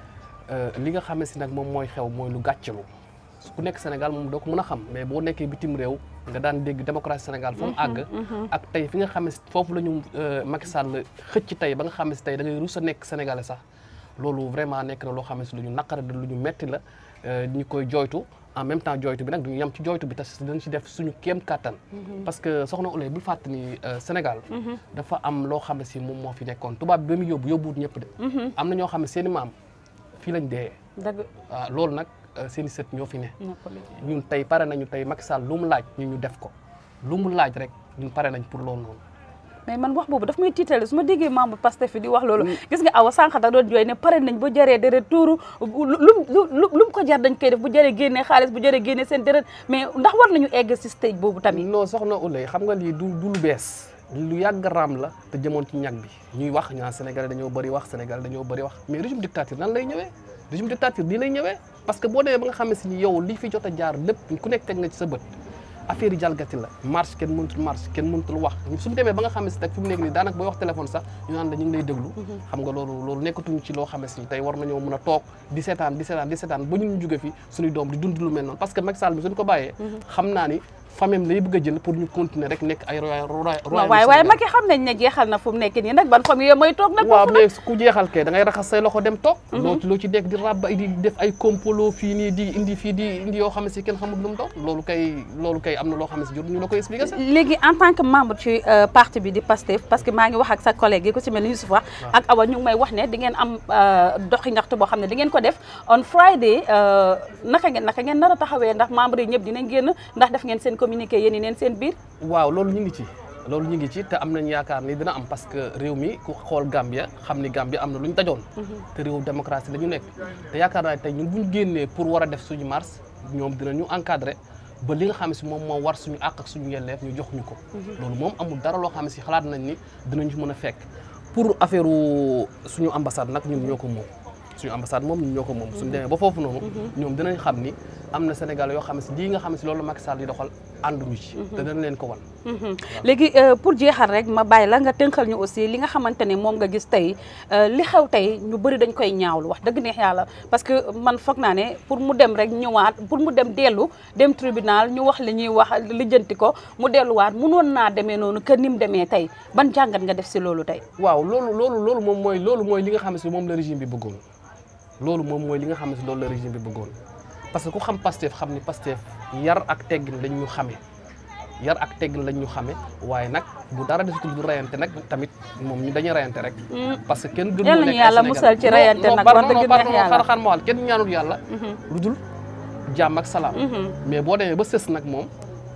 li nga xam ne si nag moom mooy xew mooy lu gàccalu ku nekk Sénégal moom doo ko mën a xam mais boo nekkee bitim réew nga daan dégg démocratie Sénégal fa mu àgg ak tey fi nga xam ne foofu la ñu Macky Sall xëcc tey ba nga xam ne si tey da ngay rus a nekk sénégalais sax loolu vraiment nekk na loo xam ne si lu ñu naqare lu ñu metti la ñu koy jooytu en même temps jooytu bi nag duñu yem ci jooytu bi te dañ ci def suñu kéem kattan parce que soxna Oulay bul fàtte ni Sénégal dafa am loo xam ne si moom moo fi nekkoon tubaab bi ba mu yóbbu yóbbuwut ñëpp de am na ñoo xam ne seen i maam fii lañ dee waaw loolu nag seen i sët ñoo fi ne ñun tey pare nañu tey Macky Sall lu mu laaj ñu ñu def ko lu mu laaj rek ñun pare nañ pour loolu noonu mais man wax boobu daf may tiitale su ma déggee membre Pastef fi di wax loolu gis nga Awa sànq da doon jooy ne pare nañ bu jëree deret tuuru lu lu mu ko jar dañ koy def bu jëree génnee xaalis bu jëree génnee seen deret mais ndax war nañu egg si stage boobu tamit non soxna Oulay xam nga lii du du lu bees lu yàgg raam la te jëmoon ci ñag bi ñuy wax ñaa Sénégal dañoo bëri wax Sénégal dañoo bëri wax mais régime dictature nan lay ñëwee régime dictature nii lay ñëwee parce que boo demee ba nga xam ne si yow li fi jot a jaar lépp ku nekk teg nga ci sa bët affaire yi jalgati la marche kenn mënutul marche kenn mënutul wax suñu demee ba nga xam ne si teg fi mu nekk nii daanaka booy wax téléphone sax ñu naan la ñu ngi lay déglu xam nga loolu loolu nekkatuñu ci loo xam ne si tey war nañoo mën a toog di seetaan di seetaan di seetaan ba ñun ñu jóge fi suñuy doom di dund lu mel noonu parce que Macky Sall bi suñu ko bàyyee xam naa ni famille lay bëgg a jël pour ñu continuer rek nekk ay roy waaye waaye Macky xam nañ ne jeexal na fu mu nekk nii nag ban famille mooy toog nag waaw mais ku jeexal kay da ngay raxas say loxo dem toog loo loo ci nekk di rab di def ay complot fii nii di indi fii di indi yoo xam ne si kenn xamul lu mu doon loolu kay loolu kay am na loo xam ne si jur ñu la koy expliquer sax léegi en tant que membre ci parti bi di Pastef parce que maa ngi wax ak sa collègue yi ku ci mel ni Youssoupha ak Awa ñu ngi may wax ne di ngeen am doxi ñaxtu boo xam ne di ngeen ko def on Friday naka ngeen naka ngeen nar a taxawee ndax membre yi ñëpp dinañ génn ndax def ngeen seen communiqué yéen neen seen biir waaw loolu ñu ngi ci loolu ñu ngi ci te am nañ yaakaar ni dina am parce que réew mi ku xool Gambia xam ni Gambia am na lu ñu dajoon te réew démocratie la ñu nekk te yaakaar naa tey ñun bu ñu génnee pour war a def suñu marche ñoom dinañu encadré ba li nga xam ne si moom moo war suñu àq ak suñu yelleef ñu jox ñu ko loolu moom amul dara loo xam ne si xalaat nañ ni dinañu mën a fekk pour affaire suñu ambassade nag ñun ñoo ko moom suñu ambassade moom ñun ñoo ko moom suñu demee ba foofu noonu ñoom dinañ xam ni am na Sénégal yoo xam ne si lii nga xam ne si loolu Macky Sall di doxal ànduñu ci te danañ leen ko wan léegi pour jeexal rek ma bàyyi la nga tënkal ñu aussi li nga xamante ne moom nga gis tey li xew tey ñu bëri dañ koy ñaawlu wax dëgg neex yàlla parce que man foog naa ne pour mu dem rek ñëwaat pour mu dem dellu dem tribunal ñu wax li ñuy wax lijjanti ko mu delluwaat mënoon naa demee noonu que ni mu demee tey ban jàngat nga def si loolu tey waaw loolu loolu loolu moom mooy loolu mooy li nga xam ne si moom la régime bi bëggoon loolu moom mooy li nga xam ne si loolu la régime bi bëggoon parce que ku xam Pastef xam ni Pastef yar ak teggin lañ ñu xamee yar ak teggin lañ ñu xamee waaye nag bu dara desatul du rayante nag tamit moom ñu dañuy rayante rek parce que kenn gënu nekk yàlla musal ci rayante nag wax dëgg neex yàlla xar xar ma wal kenn ñaanul yàlla lu dul jàmm ak salaam mais boo demee ba sës nag moom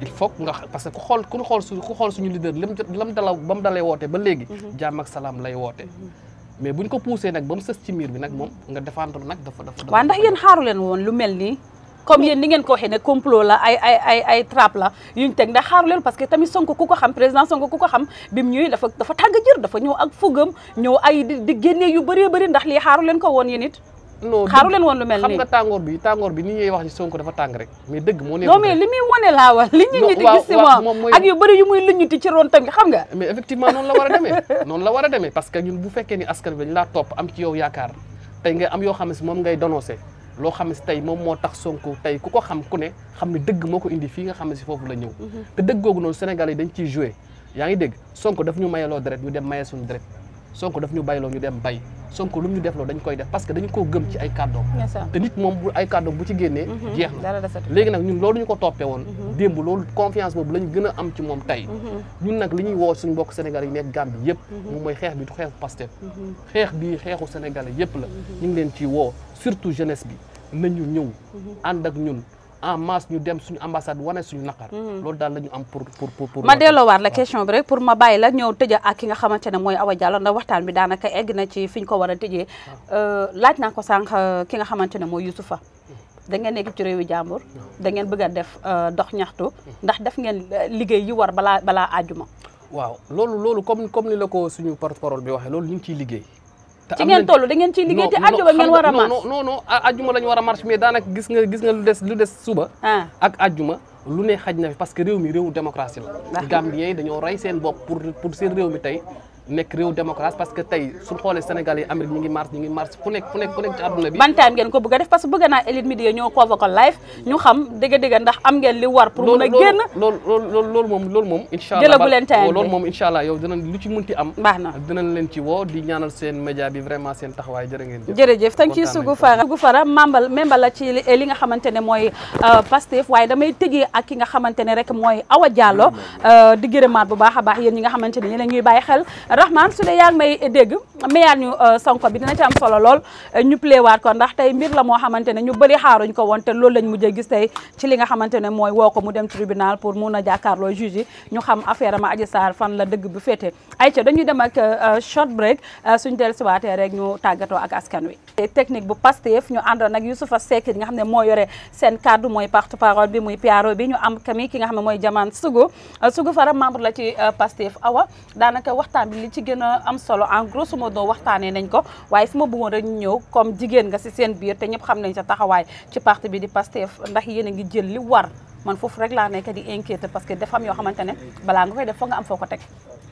il faut nga parce que ku xool ku xool su ku xool suñu leader lam lam dala ba mu dalee woote ba léegi jàmm ak salaam lay woote mais buñ ko poussé nag ba mu sës ci miir bi nag moom nga défendre nag dafa dafa waaw ndax yéen xaaru leen woon lu mel nii comme yéen ni ngeen ko waxee ne complot la ay ay ay ay trappe la yuñ teg ndax xaaru leen parce que tamit Sonko ku ko xam président Sonko ku ko xam bi mu ñëwee dafa dafa tàng jër dafa ñëw ak fugam ñëw ay di génnee yu bëree bëri ndax lii xaaru leen ko woon yéen it non xaaru leen woon lu mel nii xam nga tàngoor bi tàngoor bi ni ñuy wax ci Sonko dafa tàng rek mais dëgg moo nekk non mais li muy wane laa wax li ñu ñi di gis si moom ak yu bëri yu muy luñuti ci roon tamit xam nga mais effectivement noonu la war a demee noonu la war a demee parce que ñun bu fekkee ni askan bi dañ laa topp am ci yow yaakaar tey nga am yoo xam ne si moom ngay dénoncé loo xam ne si tey moom moo tax Sonko tey ku ko xam ku ne xam ne dëgg moo ko indi fii nga xam ne si foofu la ñëw te dëgg googu noonu Sénégalais yi dañ ciy joué yaa ngi dégg Sonko daf ñu mayeloo deret ñu dem maye suñu deret Sonko daf ñu bayloo ñu dem bay Sonko lu mu ñu def loo dañ koy def parce que dañu koo gëm ci ay kàddoom te nit moom bu ay kàddoom bu ci génnee jeex na léegi nag ñun loolu ñu ko toppee woon démb loolu confiance boobu lañ gën a am ci moom tey ñun nag li ñuy woo suñu mbokk Sénégal yi nekk Gambie yëpp moom mooy xeex bi du xeexu Pastef xeex bi xeexu Sénégalais yëpp la ñu ngi leen ci woo surtout jeunesse bi nañu ñëw ànd ak ñun en masse ñu dem suñu ambassade wane suñu naqar loolu daal la ñu am pour pour pour ma delloowaat la question bi rek pour ma bàyyi la ñëw tëja ak ki nga xamante ne mooy Awa Diallo ndax waxtaan bi daanaka egg na ci fi ñu ko war a tëjee laaj naa ko sànq ki nga xamante ne mooy Youssoufa da ngeen nekk ci réewu jàmbur da ngeen bëgg a def dox ñaxtu ndax def ngeen liggéey yi war balaa balaa àjjuma waaw loolu loolu comme comme ni la ko suñu porte-parole bi waxee loolu ñu ngi ciy liggéey ci ngeen toll da ngeen ciy liggéey te àjjuma ngeen war a marche non non non àjjuma la ñu war a marche mais daanaka gis nga gis nga lu des lu des suba ak àjjuma lu ne xaj na fi parce que réew mi réewu démocratie la Gambien yi dañoo rey seen bopp pour pour seen réew mi tey nekk réew démocratie parce que tey suñu xoolee Sénégal yi Amérique ñi ngi marche ñi ngi marche fu nekk fu nekk fu nekk ci àdduna bi ban time ngeen ko bëgg a def parce que bëgg naa Elite Media ñoo convoqué live ñu xam dëgg-dëgg ndax am ngeen li war pour mun a génn loolu loolu loolu moom loolu moom incha allah jëlagu leen time loolu moom incha allah yow dinañ lu ci munti am baax na dinañ leen ci woo di ñaanal seen média bi vraiment seen taxawaay jërë ngeen jëf jërëjëf thank you Sougou Fara Sougou Fara membal memba la ci li nga xamante ne mooy Pastef waaye damay tëjee ak ki nga xamante ne rek mooy Awa Diallo di gërëmaat bu baax a baax yéen ñi nga xamante ne yéen a ñuy bàyyi xel Rahman su dee yaa ngi may dégg mayaat ñu Sonko bi dina ci am solo lool ñu pléwaat ko ndax tey mbir la moo xamante ne ñu bëri xaaruñ ko woon te loolu lañ mujjee gis tey ci li nga xamante ne mooy woo ko mu dem tribunal pour mun a jàkkaarloo juge yi ñu xam affaire ama Adji Sarr fan la dëgg bu féete ayca dañuy dem ak short break suñ del siwaatee rek ñu tàggatoo ak askan wi technique bu Pastef ñu àndoon ak Youssoufa Seck nga xam ne moo yore seen kaddu mooy porte parole bi muy P R O bi ñu am kami ki nga xam ne mooy Jaman Sougou Sougou Fara membre la ci Pastef Awa daanaka waxtaan bi li ci gën a am solo en grosso modo waxtaanee nañ ko waaye fi ma bëggoon rek ñu ñëw comme jigéen nga si seen biir te ñëpp xam nañ sa taxawaay ci parti bi di Pastef ndax yéen a ngi jël li war man foofu rek laa nekk di inquiété parce que dafa am yoo xamante ne balaa nga koy def foog nga am foo ko teg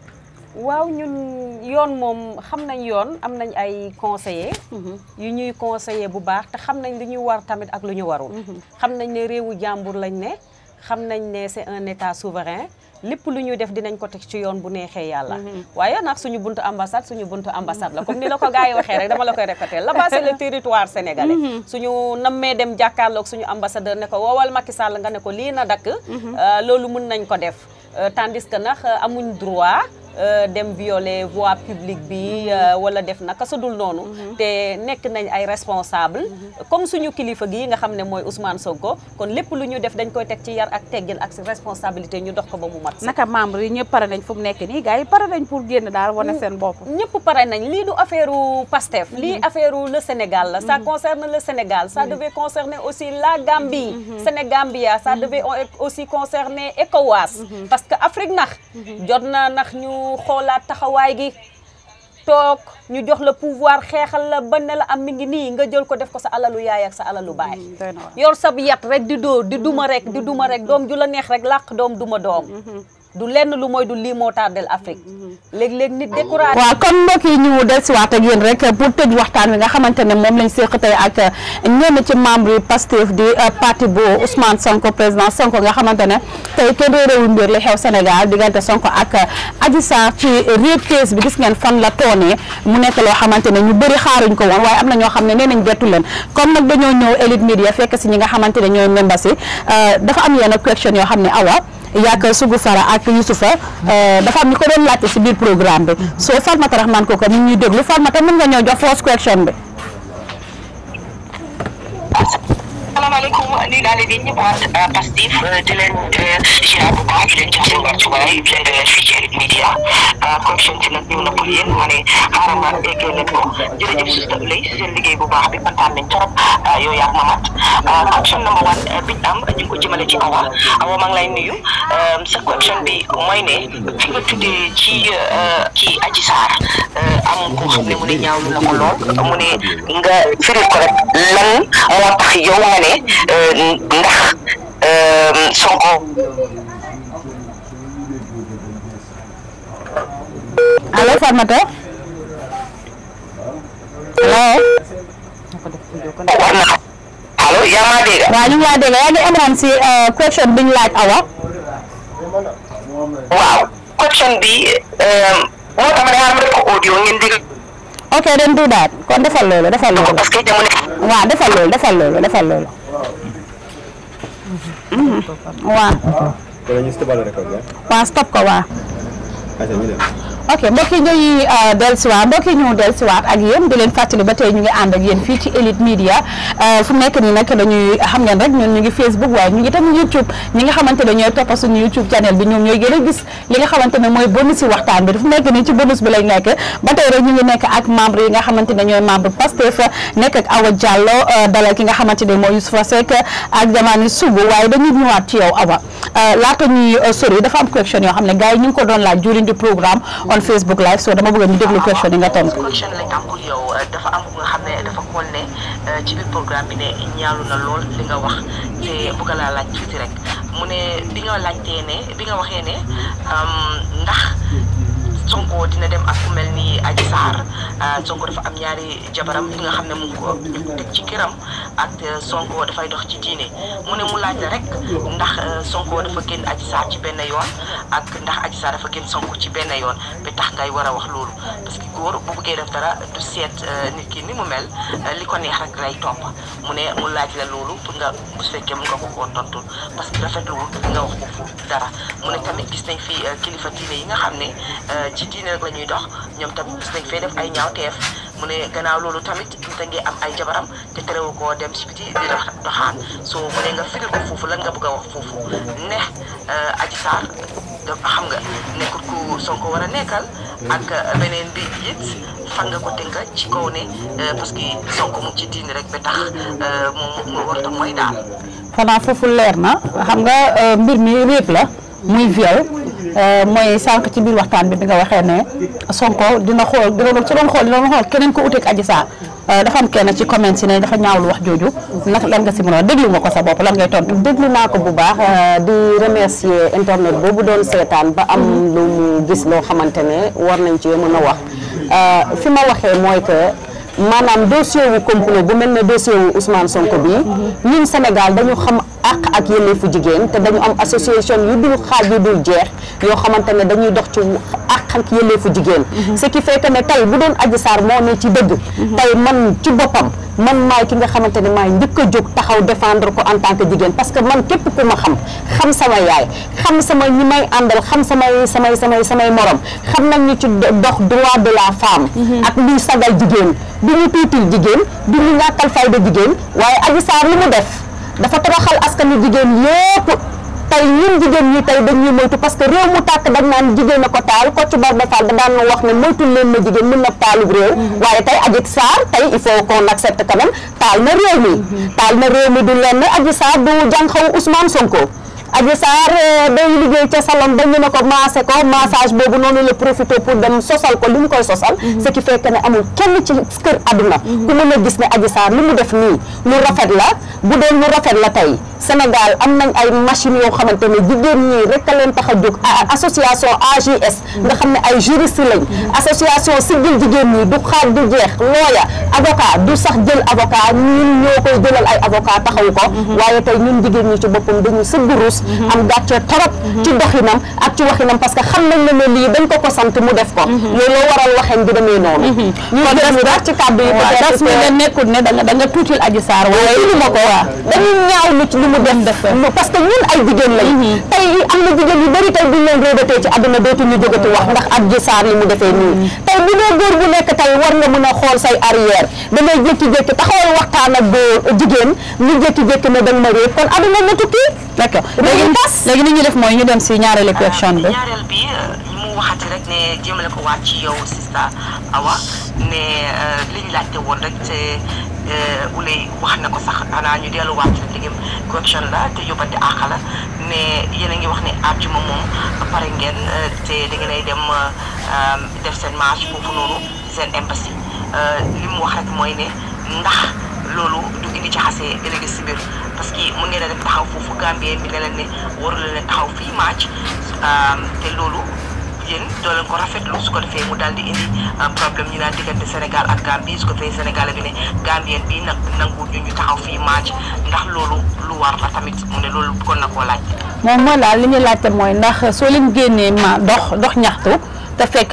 waaw ñun yoon moom xam nañ yoon am nañ ay conseillers yu ñuy conseiller bu baax te xam nañ li ñu war tamit ak lu ñu warul xam nañ ne réewu jàmbur lañ ne xam nañ ne c'est un état souverain lépp lu ñuy def dinañ ko teg ci yoon bu neexee yàlla waaye nag suñu buntu ambassade suñu buntu ambassade la comme ni la ko gars yi waxee rek dama la koy répéter là-bas c'est le territoire sénégalais suñu nammee dem jàkkaarloog suñu ambassadeur ne ko woowal Macky Sall nga ne ko lii na dakk loolu mën nañ ko def tandis que nag amuñ droit dem violer voie publique bi wala def naka su dul noonu te nekk nañ ay responsable comme suñu kilifa gi nga xam ne mooy Ousmane Sonko kon lépp lu ñu def dañ koy teg ci yar ak teggin ak responsabilité ñu dox ko ba mu mat naka membre yi ñëpp pare nañ fu mu nekk nii gars yi pare nañ pour génn daal wane seen bopp ñëpp pare nañ lii du affaire u Pastef lii affaire u le Sénégal la ça concerne le Sénégal ça devait concerner aussi la Gambie Sénégambia ça devait aussi concerner ECOWAS parce que Afrique nax jot na nax ñu xoolaat taxawaay gi toog ñu jox la pouvoir xeexal la ba ne la am mi ngi nii nga jël ko def ko sa alalu yaay ak sa alalu baay yor sab yat rek di dóor di duma rek di duma rek doom ju la neex rek làq doom duma doom du lenn lu mooy du lii moo tardel Afrique léeg-léeg nit découragé. waaw kon mbokk yi ñu dellusiwaat ak yéen rek pour tëj waxtaan wi nga xamante ne moom lañ seq tey ak ñenn ci membre yi Pastef di parti bu Ousmane Sonko président Sonko nga xamante ne tey kenn réerewul mbir li xew Sénégal diggante Sonko ak Adji Sarr ci rape case bi gis ngeen fan la toonee mu nekk loo xamante ne ñu bëri xaaruñ ko woon waaye am na ñoo xam ne nee nañ bettu leen comme nag dañoo ñëw Elite Media fekk si ñi nga xamante ne ñooy membres yi dafa am yenn question yoo xam ne Awa yaak Sougou Fara ak Youssoufa dafa am ñu ko doon laajte si biir programme bi soo Farmata Rahman ko ko mi ngi ñuy déglu Farmata mën nga ñëw jox first question bi. salaamaaleykum nuyu naa leen ñëpp waa Pastef di leen ziar bu baax di leen jox seen wàccuwaay di leen dalal fii ci Elite Media correction ci nag ñëw na pour yéen ma ne xaaral ma déggee leen ko jërëjëf Sister Ouleye si seen liggéey bu baax bi kontaan nañ trop yow yaa Mamat correction number one biñ am ñu ngi ko jëmale ci Awa Awa maa ngi lay nuyu sa correction bi mooy ne fi nga tuddee ci ci Adji Sarr am ko xam ne mu ne ñaawlu na ko lool mu ne nga firil ko rek lan moo tax yow nga ne ndax Sonko allo Fatmata allo war na allo yaa maa dégg waaw ñu ngi laa dégg yaa ngi amoon si question bi ñu laaj Awa waaw question bi moo tax ma ne xaaral ma def ko audio ngeen dégg ok then do that kon defal loolu defal loolu parce que jamono waaw defal loolu defal loolu defal loolu waaw waaw stop ko waaw ok mbokk yi ñuy dellusiwaat mbokk yi ñu dellusiwaat ak yéen di leen fàttali ba tey ñu ngi ànd ak yéen fii ci Elite Media fu mu nekk nii nag dañuy xam ngeen rek ñun ñu ngi Facebook waaye ñu ngi tam YouTube ñi nga xamante ne ñooy toppa suñu YouTube channel bi ñoom ñooy gën a gis li nga xamante ne mooy bonus si waxtaan bi fu mu nekk nii ci bonus bi lañ nekk ba tey rek ñu ngi nekk ak membre yi nga xamante ne ñooy membre Pastef nekk ak Awa Diallo dalal ki nga xamante ne mooy Youssoufa Seck ak Jamani Sougou waaye dañuy ñëwaat ci yow Awa laata ñuy sori dafa am question yoo xam ne gars yi ñu ngi ko doon laaj during the programme on Facebook live so dama bëgg ñu déglu question yi nga tontu. question lañ am pour yow dafa am nga xam ne dafa xool ne ci biir programme bi ne ñaalu na lool li nga wax te bëgg laa laaj tuuti rek mu ne bi nga laajtee ne bi nga waxee ne ndax Sonko dina dem ak ku mel ni Adji Sarr Sonko dafa am ñaari jabaram yi nga xam ne mu ngi ko teg ci këram ak Sonko dafay dox ci diine mu ne mu laaj la rek ndax Sonko dafa génn Adji Sarr ci benn yoon ak ndax Adji Sarr dafa génn Sonko ci benn yoon ba tax ngay war a wax loolu parce que góor bu bëggee def dara du seet nit ki ni mu mel li ko neex rek lay topp mu ne mu laaj la loolu pour nga bu fekkee mu nga ko koo tontul parce que rafetlu nga wax foofu dara mu ne tamit gis nañ fi kilifa diine yi nga xam ne ci diine rek la ñuy dox ñoom tamit gis nañ fee def ay ñaawteef mu ne gannaaw loolu tamit da ngay am ay jabaram te terewu koo dem si biti di doxaan soo mu ne nga firil ko foofu lan nga bëgg a wax foofu ne Adji Sarr xam nga nekkul ku Sonko war a nekkal ak beneen bi it fan nga ko tënka ci kaw ne parce que Sonko mu ci diine rek ba tax moom mu war a mooy daal. xanaa foofu leer na xam nga mbir mi réep la muy viol mooy sànq ci biir waxtaan bi bi nga waxee ne Sonko dina xool dina doon su doon xool dina doon xool keneen ko uteeg Adji Sarr dafa am kenn ci comment si ne dafa ñaawlu wax jooju nag lan nga si mën a déglu nga ko sa bopp lan ngay tontu. déglu naa ko bu baax di remercier internet boobu doon seetaan ba am lu mu gis loo xamante ne war nañ ci mën a wax fi ma waxee mooy que maanaam dossier wu complot bu mel ne dossier wu Ousmane Sonko bi ñun Sénégal dañu xam àq ak yelleefu jigéen te dañu am association yu dul xaaj yu dul jeex yoo xamante ne dañuy dox ci àq ak yelleefu jigéen ce qui fait que ne tey bu doon Adji Sarr moo ne ci dëgg tey man ci boppam man maay ki nga xamante ne maay njëkk a jóg taxaw défendre ko en tant que jigéen parce que man képp ku ma xam xam sama yaay xam sama ñi may àndal xam samay samay samay samay morom xam nañ ñu ci dox droit de la femme ak luy sagal jigéen du ñu tuutil jigéen du ñu ñàkkal fayda jigéen waaye Adji Sarr li mu def dafa toroxal askanu jigéen yépp tey ñun jigéen ñi tey dañuy moytu parce que réew mu tàkk dañ naan jigéen a ko taal Kocc Barba Fall da daan wax ne moytu leen ma jigéen mën na taalub réew waaye tey Adji Sarr tey il faut qu'on accepte quand même taal na réew mi taal na réew mi du lenn Adji Sarr du jànxaw Ousmane Sonko Adji Sarr day liggéey ca salon ba ñu ne ko massé ko massage boobu noonu la profité pour dem sosal ko li mu koy sosal ce qui fait que ne amul kenn ci kër àdduna ku mën a gis ne Adji Sarr li mu def nii lu rafet la bu doon lu rafet la tey Sénégal am nañ ay machines yoo xamante ne jigéen ñi rek a leen tax a jóg association A J S nga xam ne ay juriste lañ association siggil jigéen ñi du xaaj du jeex looya avocat du sax jël avocat ñun ñoo koy jëlal ay avocat taxawu ko waaye tey ñun jigéen ñi ci boppam dañu sëgg ruus am gàcce torop ci doxinam ak ci waxinam parce que xam nañ ne lii dañ ko ko sant mu def ko loolu waral waxeen gi demee noonu ñu gërëm daal ci kàddu yi peut-être nekkul ne da nga da nga tuutil Adji Sarr waaye li ma ko waa dañuy ñaaw lu ci mu def parce que ñun ay jigéen lañ tey am na jigéen yu bëri tey buñ leen réebatee ci àdduna dootuñu jógati wax ndax Adji Sarr li mu defee nii tey bu dee góor bu nekk tey war nga mën a xool say arrière damay jékki-jékki taxawal waxtaan ak góor jigéen ñu jékki-jékki ne danga ma réeb kon àdduna na tukki d'accord léegi léegi ni ñu def mooy ñu dem si ñaareelu question bi ñaareel bi mu waxati rek ne jéemale ko waat ci yow sista Awa ne li ñu laajte woon rek te Ouleye wax na ko sax xanaa ñu delluwaat ci liggéeyam correction la te yóbbante àq la ne yéen a ngi wax ne àjjuma moom pare ngeen te da ngeen ay dem def seen marche foofu noonu seen embassy li mu wax rek mooy ne ndax loolu du indi jaxase ëllëg si biir parce que mu ngeen a dem taxaw foofu Gambien bi ne leen ne waru leen taxaw fii marche te loolu yéen doo leen ko rafetlu su ko defee mu daal di indi problème ñu naan diggante Sénégal ak Gambie su ko defee Sénégal bi ne Gambien bi nag nangu ñu ñu taxaw fii marche ndax loolu lu war la tamit mu ne loolu kon na koo laaj. moom mooy daal li ñu laajte mooy ndax soo leen génnee ma dox dox ñaxtu te fekk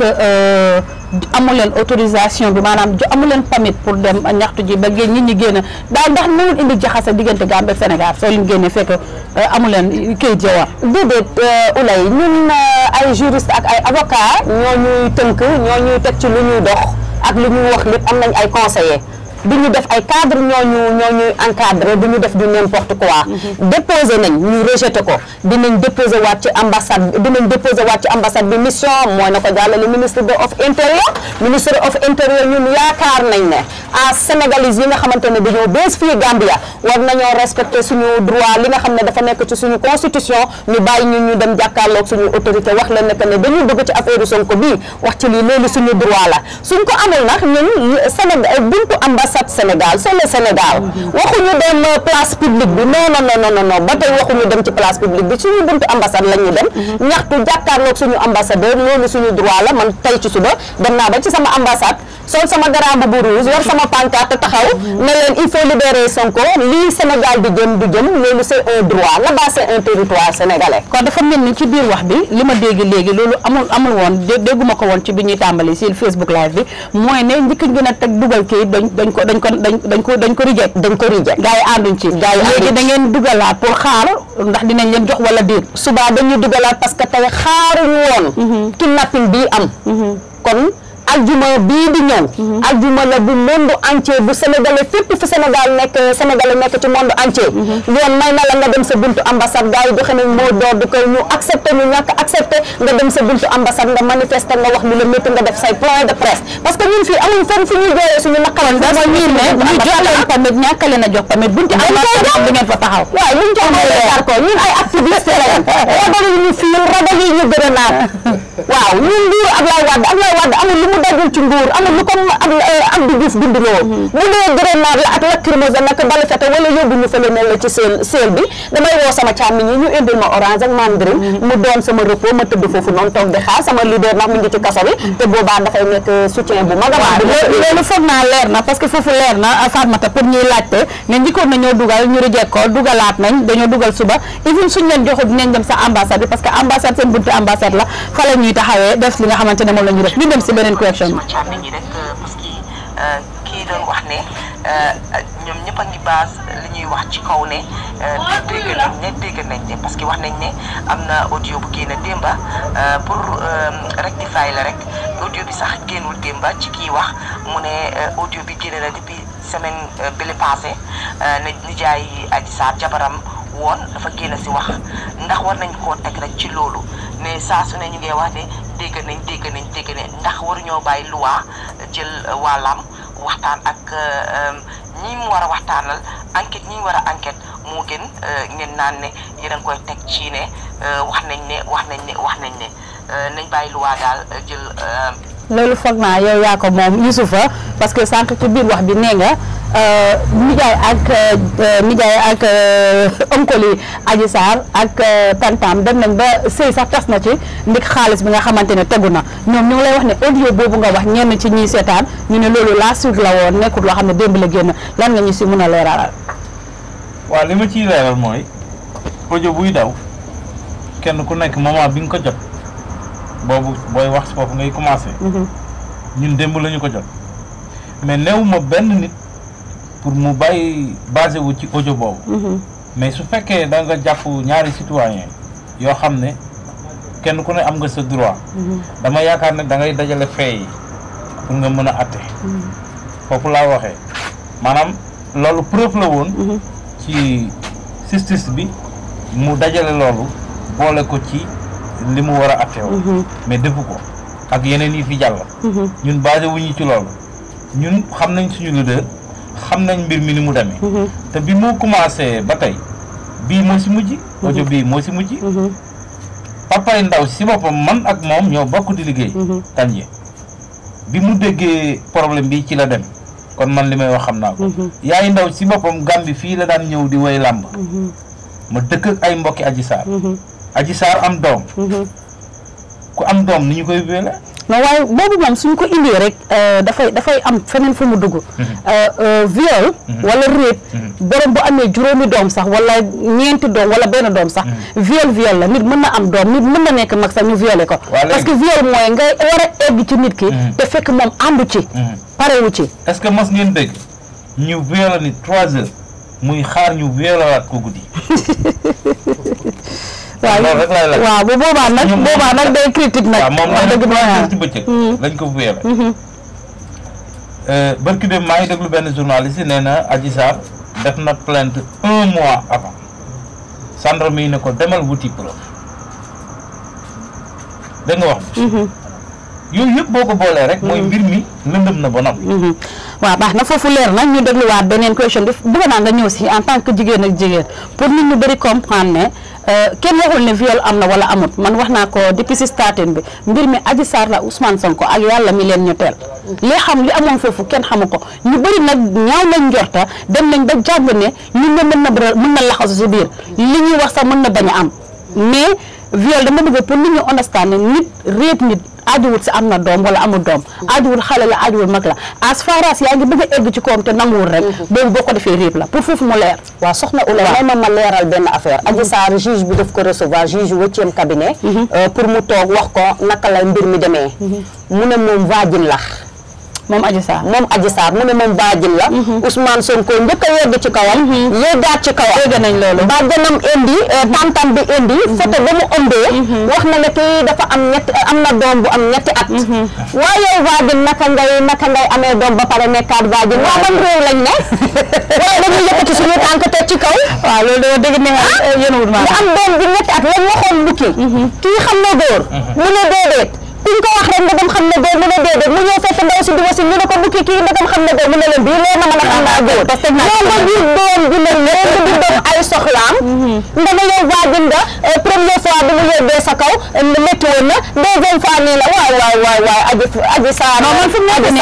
amu leen autorisation bi maanaam amu leen permis pour dem ñaxtu ji ba génn nit ñi génn daal ndax mënul indi jaxase diggante Gambie ak Sénégal soo leen génnee fekk amu leen kayit ya war. déedéet Ouleye ñun ay juriste ak ay avocat ñoo ñuy tënk ñoo ñuy teg ci lu ñuy dox ak lu ñuy wax lépp am nañ ay conseillers du ñu def ay cadre ñooñu ñoo ñuy encadré du ñu def du n'importe quoi. déposé nañ ñu rejeté ko dinañ déposé waat ci ambassade dinañ déposé waat ci ambassade bi mission mooy na ko jàllale ministre de of intérieur ministre of intérieur ñun yaakaar nañ ne à sénégalais yi nga xamante ne dañoo bees fii Gambia war nañoo respecté suñu droit li nga xam ne dafa nekk ci suñu constitution ñu bàyyi ñun ñu dem jàkkaarloog suñu autorité wax leen ne que ne dañuy dugg ci affaire Sonko bii wax ci lii loolu suñu droit la suñ ko amul nag ñun Sénégal buntu ambassade Sénégal c'est le Sénégal waxuñu dem place publique bi non non non non non ba tey waxuñu dem ci place publique bi suñu buntu ambassade la ñuy dem ñaxtu jàkkaarloog suñu ambassadeur loolu suñu droit la man tey ci suba dem naa ba ci sama ambassade sol sama garambu bu rouge war sama pancarte taxaw ne leen il faut libérer Sonko lii Sénégal di jëm du jëm loolu c'est un droit là-bas c'est un territoire sénégalais. kon dafa mel ni ci biir wax bi li ma dégg léegi loolu amul amul woon dégguma ko woon ci bi ñuy tàmbali si Facebook live bi mooy ne njëkk gën a teg dugal kayit dañ dañ ko dañ ko dañ ko dañ ko reject dañ ko reject gars yi ànduñ ci gars yi léegi da ngeen dugalaat pour xaar ndax dinañ leen jox wala déet suba dañuy dugalaat parce que tey xaaruñu woon kidnapping bii am kon aljuma bii di ñëw aljuma la bu monde entier bu sénégalais fépp fi Sénégal nekk sénégalais nekk ci monde entier yoon may na la nga dem sa buntu ambassade gars yi joxe nañ moo door di koy ñu accepté ñu ñàkk accepté nga dem sa buntu ambassade nga manifester nga wax lu la métti nga def say point de presse parce que ñun fii amuñ fenn fu ñuy jooyee suñu naqaroon dama ñuy ne ñu jox leen tamit ñàkk leen a jox tamit buntu ambassade bi ngeen fa taxaw waaw luñ jox leer ko ñun ay activiste lañ ragal ñu fiil ragal ñu gërënaat waaw ñun nguur Ablaye Wade Ablaye Wade amul lu mu dajul ci nguur amul lu ko Abdou Diouf bindiloo bu dee grenade la ak lacrymogène nag bala fete wala yóbbu ñu fële ne la ci seel seel bi damay woo sama càmmiñ yi ñu indil ma orange ak mandarin mu doon sama repos ma tëdd foofu noonu toog di xaar sama leader ndax mu ngi ci kaso bi te boobaa dafay nekk soutien bu mag a mag loolu foog naa leer na parce que foofu leer na Fatmata pour ñuy laajte ne njëkkoon na ñoo dugal ñu reject ko dugalaat nañ dañoo dugal suba even suñ leen joxut dinañ dem sa ambassade bi parce que ambassade seen buntu ambassade la fa la ñuy taxawee def li nga xamante ne moom la ñuy def ñu dem si beneen question bi càmmiñ yi rek parce que kii doon wax ne ñoom ñëpp a ngi base li ñuy wax ci kaw ne dégg nañ ne dégg nañ ne parce que wax nañ ne am na audio bu génn démba pour rectifier la rek audio bi sax génnul démba ci kii wax mu ne audio bi génn na depuis semaine bële passé ne nijaay Adji Sarr jabaram woon dafa génn si wax ndax war nañ koo teg rek ci loolu ne saa su ne ñu ngi wax ne dégg nañ dégg nañ dégg nañ ndax waruñoo bàyyi luwaa jël wàllam waxtaan ak ñi mu war a waxtaanal enquête ñi mu war a enquête moo gën ngeen naan ne yéen a ngi koy teg ci ne wax nañ ne wax nañ ne wax nañ ne nañ bàyyi luwaa daal jël. loolu foog naa yow yaa ko moom Youssoufa parce que sànq ci biir wax bi nee nga nijaay ak nijaay ak onkoli Adji Sarr ak tantam dem nañ ba sëy sax tas na ci ndik xaalis bi nga xamante ne tegu na ñoom ñu ngi lay wax ne audio boobu nga wax ñenn ci ñiy seetaan ñu ne loolu la suite la woon nekkul loo xam ne démb la génn lan nga ñu si mën a leeralal. waaw li ma ciy leeral mooy audio buy daw kenn ku nekk moment bi nga ko jot boobu booy wax foofu ngay commencé. ñun démb la ñu ko jot mais néew ma benn nit pour mu bàyyi basé wu ci audio boobu. mais su fekkee da nga jàpp ñaari citoyen yoo xam ne kenn ku ne am nga sa droit dama yaakaar ne da ngay dajale fee yi pour nga mën a atte foofu laa waxee maanaam loolu preuve la woon ci justice bi mu dajale loolu boole ko ci li mu war a atte woo mais defu ko ak yeneen yi fi jàll ñun basé wuñu ci loolu ñun xam nañ suñu leader xam nañ mbir mi ni mu demee te bi mu commencé ba tey bii moo si mujj audio bii moo si mujj papay ndaw si boppam man ak moom ñoo bokk di liggéey Kandji bi mu déggee problème bi ci la dem kon man li may wax xam naa ko yaay ndaw si boppam Gàmbi fii la daan ñëw di woy làmb ma dëkk ak ay mbokki Adji Sarr Adji Sarr am doom ku am doom ni ñu koy wéele non waaye boobu moom suñ ko indee rek dafay dafay am feneen fu mu dugg viol wala réet borom bu amee juróomi doom sax wala ñeenti doom wala benn doom sax viol viol la nit mën na am doom nit mën na nekk mag sax ñu violé ko parce que viol mooy nga war a egg ci nit ki te fekk moom àndu ci parewu ci est-ce que mos ngeen dégg ñu violé ni trois heures muy xaar ñu violé waat ko guddi waaw loolu rek laay laaj waaw bu boobaa nag boobaa nag day critique nag. waaw moom wax dëgg nag ci bëccëg lañ ko violé barki dem maa ngi déglu benn journaliste nee na Adji Sarr def na plainte un mois avant gendarme yi ne ko demal wuti preuve dégg nga wax yooyu yëpp boo ko boolee rek mooy mbir mi lëndëm na ba noppi waaw baax na foofu leer nag ñu dégluwaat beneen question bi bëgg naa nga ñëw si en tant que jigéen ak jigéen pour nit ñu bëri comprendre ne kenn waxul ne viol am na wala amut man wax naa ko depuis si starting bi mbir mi Adji Sarr la Ousmane Sonko ak yàlla mi leen ñu teel li xam li amoon foofu kenn xamu ko ñu bëri nag ñaaw nañ njorta dem nañ ba jàpp ne ñu ne mën na mën na laxasu si biir li ñuy wax sax mën na bañ a am mais viol dama bëgg pour nit ñu understand ne nit réet nit aajuwul si am na doom wala amul doom aajuwul xale la aajuwul mag la as far as yaa ngi bëgg a egg ci koom te nanguwul rek boobu boo ko defee réep la pour foofu mu leer waaw soxna Oula may ma ma leeral benn affaire Adji Sarr juge bi daf ko recevoir juge huitième cabinet pour mu toog wax ko naka la mbir mi demee mu ne moom vaagin la moom Adji Sarr moom Adji Sarr mu ne moom baajin la Ousmane Sonko njëkk a yegg ci kawam yeggaat ci kawam dégg nañ loolu bàjjanam indi tantam bi indi photo ba mu ëmbee wax na ne kii dafa am ñetti am na doom bu am ñetti at waaye yow baajin naka ngay naka ngay amee doom ba pare nekkaat baajin waa man réew lañ ne waaye dañuy yëkkati suñu tànk teg ci kaw waaw loolu dama dégg ne yéenawul ma am doom bi ñetti at lañ waxoon lu kii kii xam na góor mu ne déedéet kuñ ko wax rek ndegam xam ne góor mu ne déedéet mu ñëw fekk ndaw si di wasi ñu ne ko bukki kii ndegam xam ne góor mu ne leen bii lee na mën a xam naa góor parce que ñoo nga gis doom bi ne leen di doom ay soxlaam ndega yow vaagin nga première fois bi mu yóbbee sa kaw métti woon na deuxième fois nii la waay waay waay waay Adji Adji Sarr non man fu mu nekk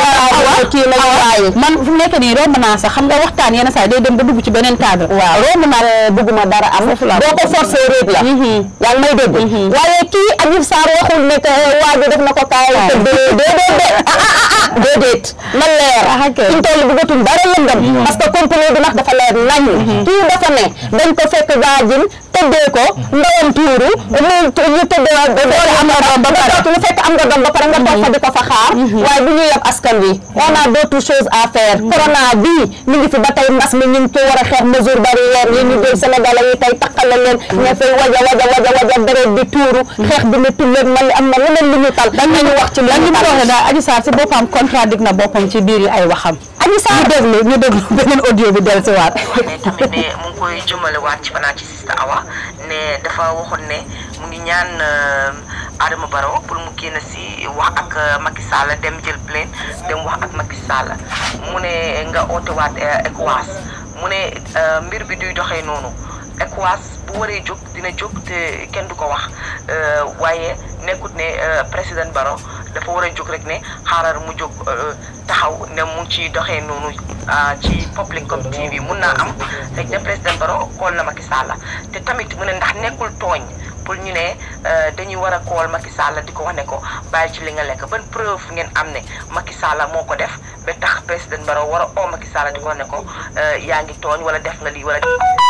nii kii la waaye man fu mu nekk nii romb naa sax xam nga waxtaan yenn saa day dem ba dugg ci beneen cadre waaw romb naa bëgguma dara am boo ko forcé réet la yaa ngi may dégg waaye kii Adji Sarr waxul ne waa ji def na ko kaay te déedéet de ah ah ah déedéet na leer suñ toll bëggatuñ dara lëndëm parce que complot bi ndax dafa leer nañ kii dafa ne dañ ko fekk vaagin tëddee ko ndawam tuuru mu ñu tëddee am nga doom ba pare ñu fekk am nga doom ba pare nga toog fa di ko fa xaar waaye bu ñu yab askan wi on a d'autres choses à faire corona bii mi ngi fi ba tey mbas mi ñu ngi ko war a xeex mesure barrière yi ñu jël Sénégalais yi tey takkale leen ña fay waja waja waja waja deret bi tuuru xeex bi ne tulleeg man li am na leneen li ñu tal dañ ñu wax ci li ñu waxee daal Adji Sarr si boppam contradict na boppam ci biir ay waxam Adji Sarr ñu déglu ñu déglu beneen audio bi del si waat mais tamit ne mu ngi koy jëmale waat ci fanaa ci Sista Awa ne dafa waxoon ne mu ngi ñaan Adama Barrow pour mu génn si wax ak Macky Sall dem jël plainte dem wax ak Macky Sall mu ne nga oote waat ECOWAS mu ne mbir bi duy doxee noonu ECOWAS bu waree jóg dina jóg te kenn du ko wax waaye nekkut ne président Barrow dafa war a jóg rek ne xaaral mu jóg taxaw ne mu ngi ciy doxee noonu ci public comme T V mun naa am rek ne président Barrow kool na Macky Sall te tamit mu ne ndax nekkul tooñ pour ñu ne dañuy war a kool Macky Sall di ko wax ne ko bàyyi ci li nga lekk ban preuve ngeen am ne Macky Sall moo ko def ba tax président Barrow war a oo Macky Sall di ko wax ne ko yaa ngi tooñ wala def nga lii wala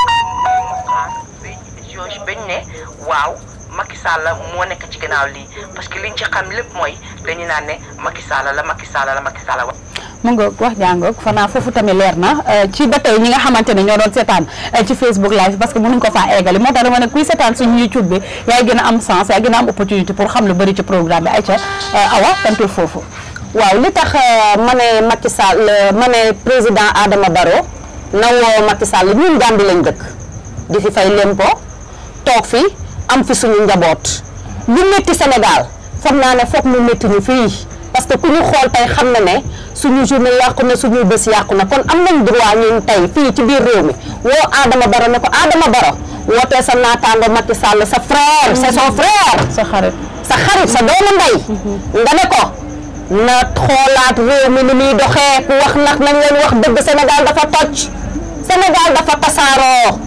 George bañ ne waaw Macky Sall moo nekk ci gannaaw lii parce que liñ ci xam lépp mooy dañu naan ne Macky Sall la Macky Sall la Macky Sall mu nga wax jàngoog fanaa foofu tamit leer na ci ba tey ñi nga xamante ne ñoo doon seetaan ci Facebook live parce que mënuñ ko faa eggali moo tax dama ne kuy seetaan suñu YouTube bi yaay gën a am sens yaay gën a am opportunité pour xam lu bëri ci programme bi ay ca awa tantul foofu. waaw li tax ma ne Macky Sall ma ne président Adama Barrow na woo Macky Sall ñun Gambie lañ dëkk di fi fay lempo toog fi am fi suñu njaboot lu métti Sénégal foog naa ne foog mu métti ñu fii parce que ku ñu xool tey xam na ne suñu journée yàqu na suñu bés yàqu na kon am nañ droit ñun tey fii ci biir réew mi woo Adama Barrow ne ko Adama Barrow wootee sa naataango Macky Sall sa frère c'est son frère sa xarit sa xarit sa doomu ndey nga ne ko na xoolaat réew mi ni muy doxee ku wax nag nañ leen wax dëgg Sénégal dafa toj Sénégal dafa tasaaroo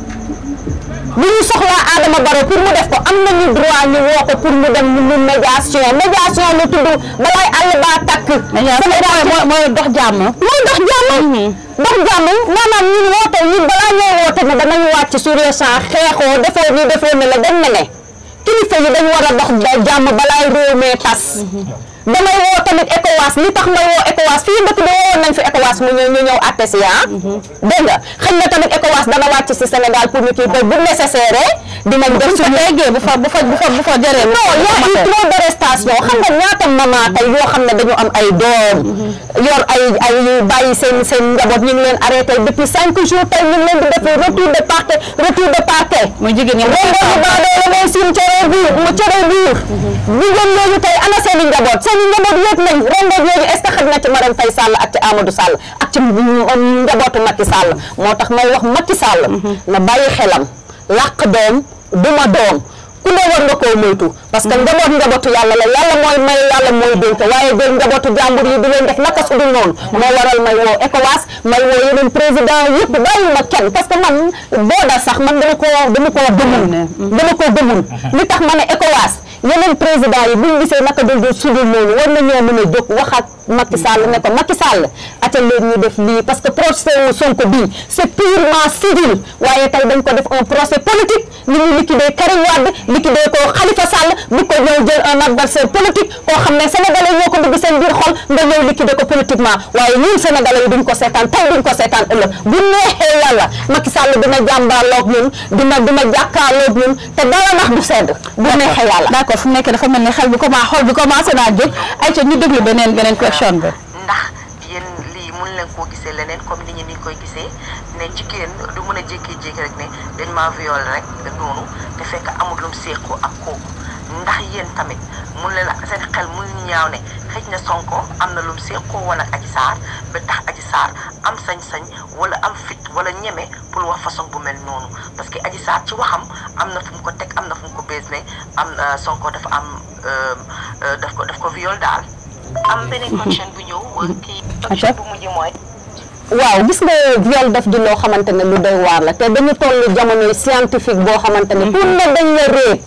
bu ñu soxlaa Adama Barrow pour mu def ko am nañu droit ñu woo ko pour mu dem mu médiation médiation lu tudd balaay àll baa takk. Sénégal mooy mooy dox jàmm. mooy dox jàmm. dox jàmm maanaam ñun woote ñun balaa ñoo woote ne danañu wàcc sur le champ xeexoo defoo ni defoo ne la dañ ne ne kilifa yi dañu war a dox jàmm balaay réew mee tas. damay woo tamit ECOWAS li tax may woo ECOWAS fii dëkk bi woowoon nañ fi ECOWAS mu ñëw ñu ñëw àtte si ah. dégg nga xëy na tamit ECOWAS dana wàcc si Sénégal pour ñu kii ba bu nécessaire dinañ def suñu léegi bu fa bu fa bu fa bu fa jëree. non y a eu trop d'arrestation xam nga ñaata maman tey yoo xam ne dañu am ay doom. yor ay ay bàyyi seen seen njaboot ñu ngi leen arrêté depuis cinq jours tey ñu ngi leen di def retour de parquet retour de parquet. muy jigéen ñi mu baadoolo mooy sim cere biir mu cere biir. jigéen ñooñu tey ana seen i njaboot seen i njaboot yëpp nañ rongoñ yooyu est-ce que xaj na ci Marème Faye Sall ak ci Amadou Sall ak ci njabootu Macky Sall moo tax may wax Macky Sall na bàyyi xelam làq doom duma doom ku ne war nga koo moytu parce que njaboot njabootu yàlla la yàlla mooy may yàlla mooy dénk waaye jël njabootu jàmbur yi di leen def naka su dul noonu moo waral may woo ECOWAS may woo yeneen président yëpp bàyyi ma kenn parce que man booda sax man dama ko dama koo gëmul dama koo gëmul li tax ma ne ECOWAS yeneen président yi buñu gisee naka dul dul sudul noonu war nañoo mën a jóg wax ak Macky Sall ne ko Macky Sall atal leen ñu def lii parce que procès wu Sonko bii c'est purement civil waaye tey dañ ko def un procès politique ni ñu liquider Karim Wade liquider ko Khalifa Sall bu ko ñëw jël un adversaire politique koo xam ne sénégalais ñoo ko bëgg seen biir xol nga ñëw liquider ko politiquement waaye ñun sénégalais yi duñ ko seetaan tey duñ ko seetaan ëllëg bu neexee yàlla Macky Sall dina jàmbaarloog ñun dina dina jàkkaarloog ñun te dara nax du sedd bu neexee yàlla. d'accord fu mu nekk dafa mel ni xel bi commencé xol bi commencé naa jóg ay ca ñu déglu beneen beneen question bi. ndax yéen lii mun leen koo gisee leneen comme ni ñu ni koy gisee ne jigéen du mën a jékki-jékki rek ne dañ maa viol rek noonu te fekk amul lu mu séqoo ak kooku ndax yéen tamit mun leen seen xel muy ñaaw ne xëj na Sonko am na lu mu séqoo woon ak Adji Sarr ba tax Adji Sarr am sañ-sañ wala am fit wala ñeme pour wax façon bu mel noonu parce que Adji Sarr ci waxam am na fu mu ko teg am na fu mu ko bees ne am na Sonko dafa am daf ko daf ko viol daal. am beneen question bu ñëw kii question bu mujj mooy. waaw gis nga viol def di loo xamante ne lu doy waar la te dañu toll jamonoy scientifique boo xamante ne pour ne dañ la réeb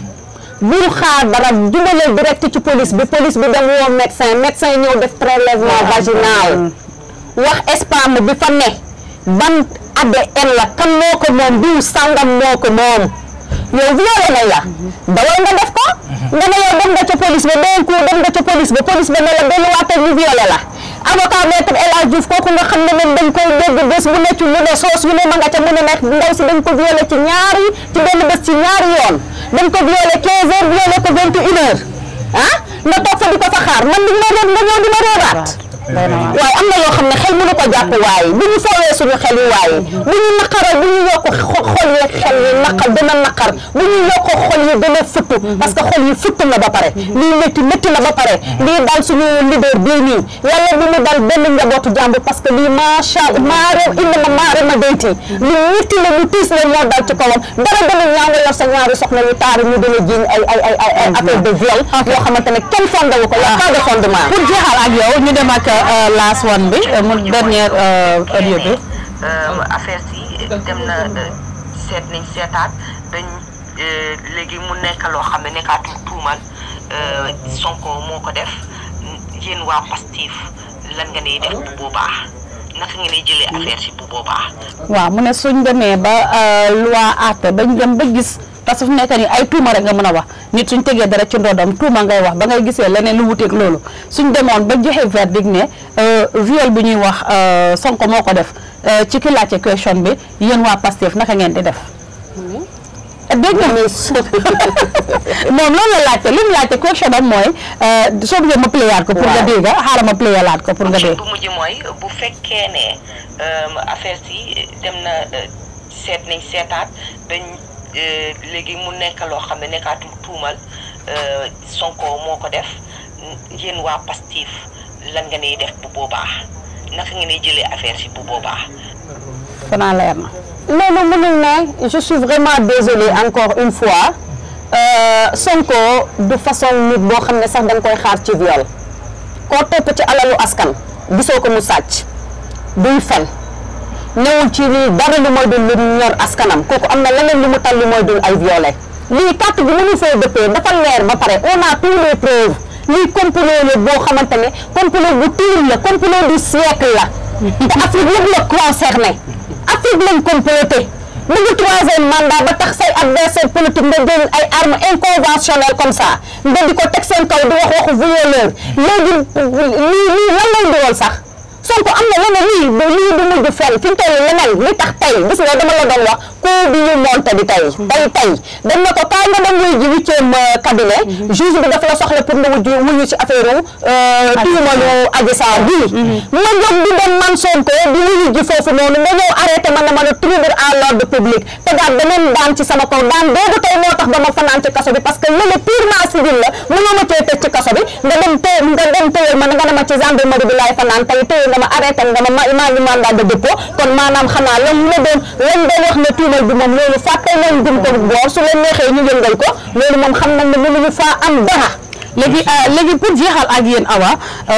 bul xaar dara jubaleel direct ci police bi police bi dem woo médecin médecin ñëw def prélèvement vaginal wax sperme bi fa ne ban A D N la kan moo ko moom diw sàngam moo ko moom yow violé na la dawal nga def ko nga ne yow dem nga ca police ba doon ko dem nga ca police ba police ba ne la delluwaatal ñu violé la avocat maître El Hadj Diouf kooku nga xam ne moom dañ koy dégg bés bu nekk lu ne soos yu ne ma nga ca mu ne nekk ndaw si dañ ko violé ci ñaari ci benn bés ci ñaari yoon dañ ko violé quinze heures violé ko vingt et une heures ah nga toog fa di ko fa xaar man di nga doon nga ñëw di ma réeraat waaye am na loo xam ne xel mënu ko jàpp waaye bu ñu foowee suñu xel yi waaye bu ñu naqaral bu ñu yokk xol yi xel yi naqar dina naqar bu ñu yokk xol yi dina futtu parce que xol yi futtu na ba pare lii métti métti na ba pare lii daal suñu leader bii nii yàlla bu mu dal benn njabootu jàmbur parce que lii macha allah maare indi ma maare ma dayti lu métti la lu tiis la moo dal ci kawam dara dana ñaaw nga yor sa ñaari soxna yu taari ñu dina jiiñ ay ay ay ay affaire de viol yoo xamante ne kenn fondé wu ko y a pas de fondement. pour jeexal ak yow ñu dem ak last one bi mu dernière audio bi. affaire si dem na seet nañ seetaat dañ léegi mu nekk loo xam ne nekkaatul tuumal Sonko moo ko def yéen waa Pastef lan nga ne def bu boobaa naka nga ne jëlee affaire si bu boobaa. waaw mu ne suñ demee ba loi àtte bañ dem ba gis parce que fu nekk nii ay tuuma rek nga mën a wax nit suñ tegee dara ci ndodam tuuma ngay wax ba ngay gisee leneen lu wuteeg loolu suñ demoon ba joxe verdict ne viol bi ñuy wax Sonko moo ko def ci ki laajte question bi yéen waa Pastef naka ngeen di def. dégg nga moom loolu la laajte li mu laajte question am mooy soo bëggee ma playaat ko. pour nga dégg xaaral ma playalaat ko pour nga dégg. bu mujj mooy bu fekkee ne affaire si dem na seet nañ seetaat dañ léegi mu nekk loo xam ne nekkaatul tuumal Sonko moo ko def yéen waa Pastef lan nga ne def bu boobaa naka nga ne jëlee affaire si bu boobaa. fanaa leer na. loolu mënul ne je suis vraiment désolée encore une fois Sonko du façon nit boo xam ne sax da nga koy xaar ci viol koo topp ci alalu askan gisoo ko mu sàcc duy fen newul ci lii dara lu mooy dul lu ñor askanam kooku am na leneen lu mu tal lu mooy dul ay violé lii carte bi mënu fee dëppee dafa leer ba pare on a tous les preuves lii complot la boo xamante ne complot bu tiir la complot du siècle la te Afrique yëpp la concerné Afrique lañ comploté mu ngi troisième mandat ba tax say adversaire politique nga jël ay armes inconventionnelles comme ça nga di ko teg seen kaw di wax waxu violeur léegi lii lii lan lay dugal sax Sonko am na leneen lii lii du mujj fenn fi mu toll leneen li tax tey gis nga dama la doon wax ku bi ñu monté di tey tey tey dañ na ko kaay nga dem wuy ji huitième cabinet juge bi dafa la soxla pour nga wuj wuyu ci affaire tuumalu Adji Sarr bii ma jóg di dem man Sonko di wuyu ji foofu noonu nga ñëw arrêté man na ma ne trouble à l'ordre public tegaat beneen daan ci sama kaw daan boobu tey moo tax ba ma fanaan ci kaso bi parce que lële purement civil la mënoo ma cee tëj ci kaso bi nga dem té nga dem téyel ma nga ne ma ci gendarmerie bi laay fanaan tey téye nga ma arrêté nga ma maa ngi mandat de dépôt kon maanaam xanaa lañ la doon lañ doon wax ne tuumal bi moom loolu fàtte nañ gëm ko boor su leen neexee ñu yëngal ko loolu moom xam nañ ne mënuñu faa am dara. léegi léegi pour jeexal ak yéen Awa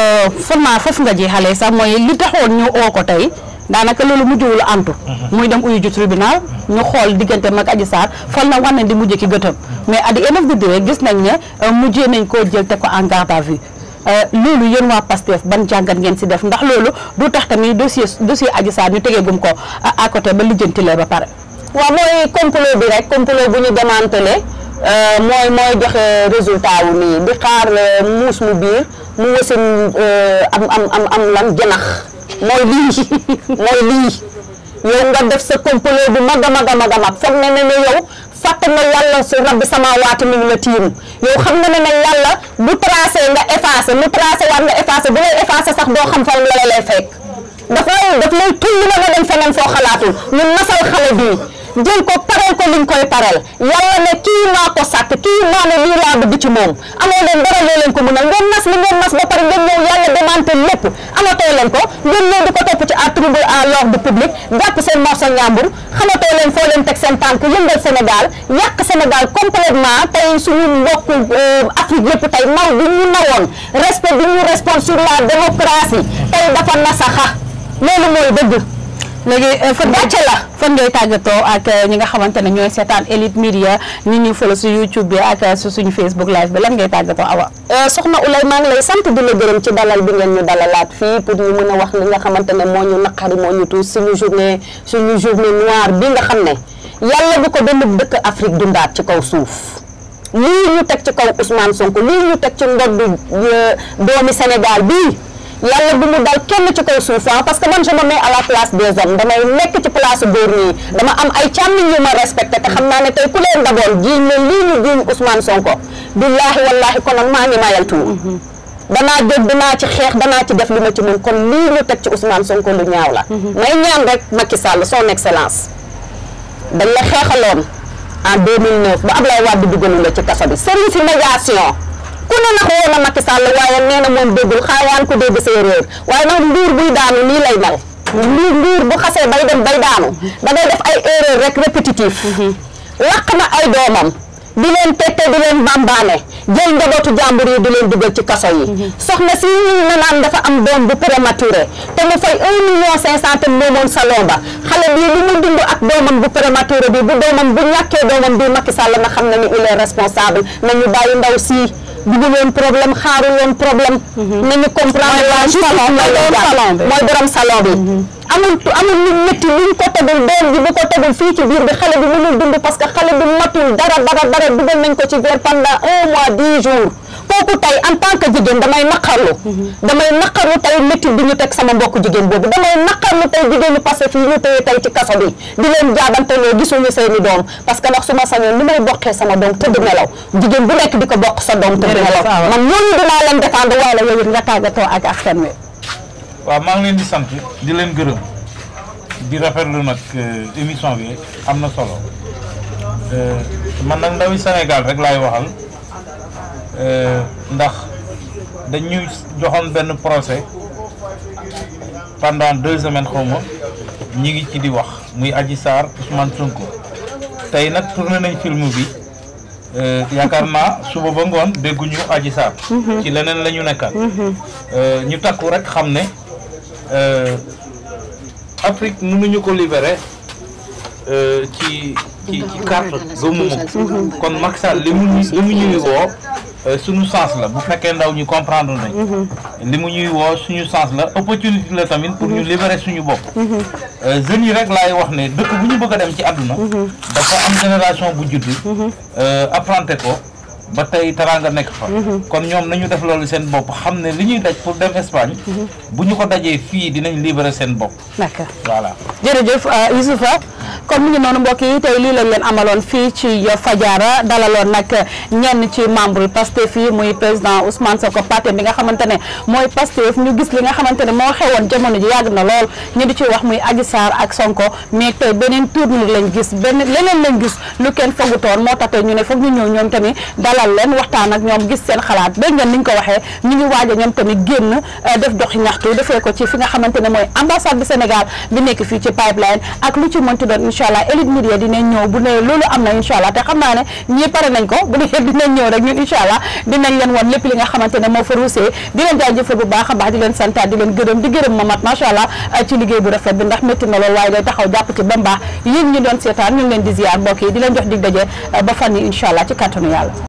fan naa foofu nga jeexalee sax mooy li taxoon ñu oo ko tey daanaka loolu mujjul antu muy dem uyu ju tribunal ñu xool diggante mag Adji Sarr fal na war nañ di mujjee ki gëtëm mais at the end of the day gis nañ ne mujjee nañ koo jël te ko en garde à vue loolu yéen waa Pastef ban jàngat ngeen si def ndax loolu du tax tamit dossier dossier Adji Sarr ñu tegeegum ko à côté ba lijjanti lee ba pare. waaw mooy complot bi rek complot bu ñu démantelé mooy mooy joxe résultat wu nii di xaar muus mu biir mu wasin am am am am lan janax mooy lii mooy lii yow nga def sa complot bu mag a mag a mag a mag foog ne ne yow fàtte na yàlla su rabbi sama waati mi ngi la tiim yow xam nga ne ne yàlla bu tracé nga effacé mu tracé waat nga effacé bu lay effacé sax doo xam fan la lay fekk daf lay daf lay tulli la nga dem feneen foo xalaatul ñu nasal xale bii jël ko pareel ko liñ koy pareel yàlla ne kii maa ko sàkk kii maa ne lii laa bëgg ci moom amoo leen dara loo leen ko mënal ngeen nas li ngeen nas ba pare ngeen ñëw yàlla demante lépp amatoo leen ko ngeen ñëw di ko topp ci à trouble à l'ordre public jàpp seen morso ñaambur xamatoo leen foo leen teg seen tànk yëngal Sénégal yàq Sénégal complètement tey suñu mbokku Afrique yëpp tey naw bi ñu nawoon respect bi ñu respect sur la démocratie tey dafa nasaxa loolu mooy dëgg léegi fan gàcce la fan ngay tàggatoo ak ñi nga xamante ne ñooy seetaan Elite Media ñi ñuy follow su YouTube bi ak su suñu Facebook live bi lan ngay tàggatoo Awa. soxna Oulay maa ngi lay sant di la gërëm ci dalal bi ngeen ñu dalalaat fii pour ñu mën a wax li nga xamante ne moo ñu naqari moo ñu tuus suñu journée suñu journée noire bi nga xam ne yàlla bu ko benn dëkk Afrique dundaat ci kaw suuf lii ñu teg ci kaw Ousmane Sonko lii ñu teg ci ndoddu doomi Sénégal bii. yàlla bu mu dal kenn ci kaw suuf parce que man je me mets à la place des hommes damay nekk ci place góor ñi dama am ay càmmiñ yu ma respecté te xam naa ne tey ku leen daboon jiiñ ne lii ñu jiiñ Ousmane Sonko billaahi wallaahi konoon maa ngi mayal tuur danaa jóg danaa ci xeex danaa ci def li ma ci mën kon lii ñu teg ci Ousmane Sonko lu ñaaw la may ñaan rek Macky Sall son excellence dañ la xeexaloon en deux mille neuf ba Ablaye Wade dugalu la ci kaso bi service de médiation ku ne nax woon na Macky Sall waaye nee na moom déggul xaayaan ko dégg séeréer waaye nag nguur buy daanu nii lay mel nguur nguur bu xasee bay dem bay daanu da ngay def ay erreur rek répétitif laq na ay doomam di leen tette di leen bambaane jël njabootu jàmbur yi di leen dugal ci kaso yi soxna si na naan dafa am doom bu prématuré te mu fay un million cinq cent te moomoon salon ba xale bii li mu dund ak doomam bu prématuré bi bu doomam bu ñàkkee doomam bi Macky Sall na xam ne ni il est responsable nañu bàyyi ndaw si dugu leen problème xaaru leen problème nañu comprendre la justice mooy borom salon bi amul amul lu métti luñ ko tegul doom bi bu ko tegul fii ci biir bi xale bi mënul dund parce que xale bi matul dara dara dara dugal nañ ko ci biir pendant un mois dix jours kooku tey en tant que jigéen damay naqarlu damay naqarlu tey métti bi ñu teg sama mbokk jigéen boobu damay naqarlu tey jigéenu Pastef fii ñu téye tey ci kaso bi di leen jaabanteloo gisuñu seeni doom parce que ndax su ma sañoon li may bokkee sama doom tëdd nelaw jigéen bu nekk di ko bokk sa doom tëdd nelaw man ñooñu dinaa leen défendre wala yow it nga tàggatoo ak askan wi. waaw maa ngi leen di sant di leen gërëm di rafetlu nag émission bi am na solo man nag ndawi Sénégal rek laay waxal ndax dañuy joxoon benn procès pendant deux semaines xaw ma ñi ngi ci di wax muy Adji Sarr Ousmane Sonko tey nag tourné nañ film bi yaakaar naa suba ba ngoon dégguñu Adji Sarr ci leneen la ñu nekkaat ñu takku rek xam ne Afrique mënuñu ko libéré ci ci ci carte gëmuma ko kon Macky Sall li mu li mu ñuy woo suñu sens la bu fekkee ndaw ñu comprendre nañ li mu ñuy woo suñu sens la opportunité la tamit pour ñu libérer suñu bopp jeunes yi rek laay wax ne dëkk bu ñu bëgg a dem ci àdduna dafa am génération bu judd apprenté ko ba tey teraanga nekk fa kon ñoom nañu def loolu seen bopp xam ne li ñuy daj pour dem Espagne bu ñu ko dajee fii dinañ libérer seen bopp d'accord voilà jërëjëf Youssoufa comme mi ngi noonu mbokk yi tey lii lañ leen amaloon fii ci Fadiara dalaloon nag ñenn ci membre Pastef yi muy président Ousmane Sonko parti bi nga xamante ne mooy Pastef ñu gis li nga xamante ne moo xewoon jamono ji yàgg na lool ñu di ci wax muy Adji Sarr ak Sonko mais tey beneen tournure lañ gis benn leneen lañ gis lu kenn foogutoon moo tax tey ñu ne foog ñu ñëw ñoom tamit dalal leen waxtaan ak ñoom gis seen xalaat dégg ngeen niñ ko waxee ñu ngi waaj a ñoom tamit génn def doxi ñaxtu defee ko ci fi nga xamante ne mooy ambassade du Sénégal bi nekk fii ci pipeline ak lu ci mënti doon incha allah Elite Media dinañ ñëw bu ne loolu am na incha allah te xam naa ne ñii pare nañ ko bu ne dinañ ñëw rek ñun incha allah dinañ leen wan lépp li nga xamante ne moo fa ruusee di leen jaajëfal bu baax a baax di leen santaat di leen gërëm di gërëm Mamat macha allah ci liggéey bu rafet bi ndax métti na lool waaye day taxaw jàpp ci ba mbaax yéen ñi doon seetaan ñu ngi leen di ziar mbokk yi di leen jox dig daje ba fan yi incha allah ci kàttanu yàlla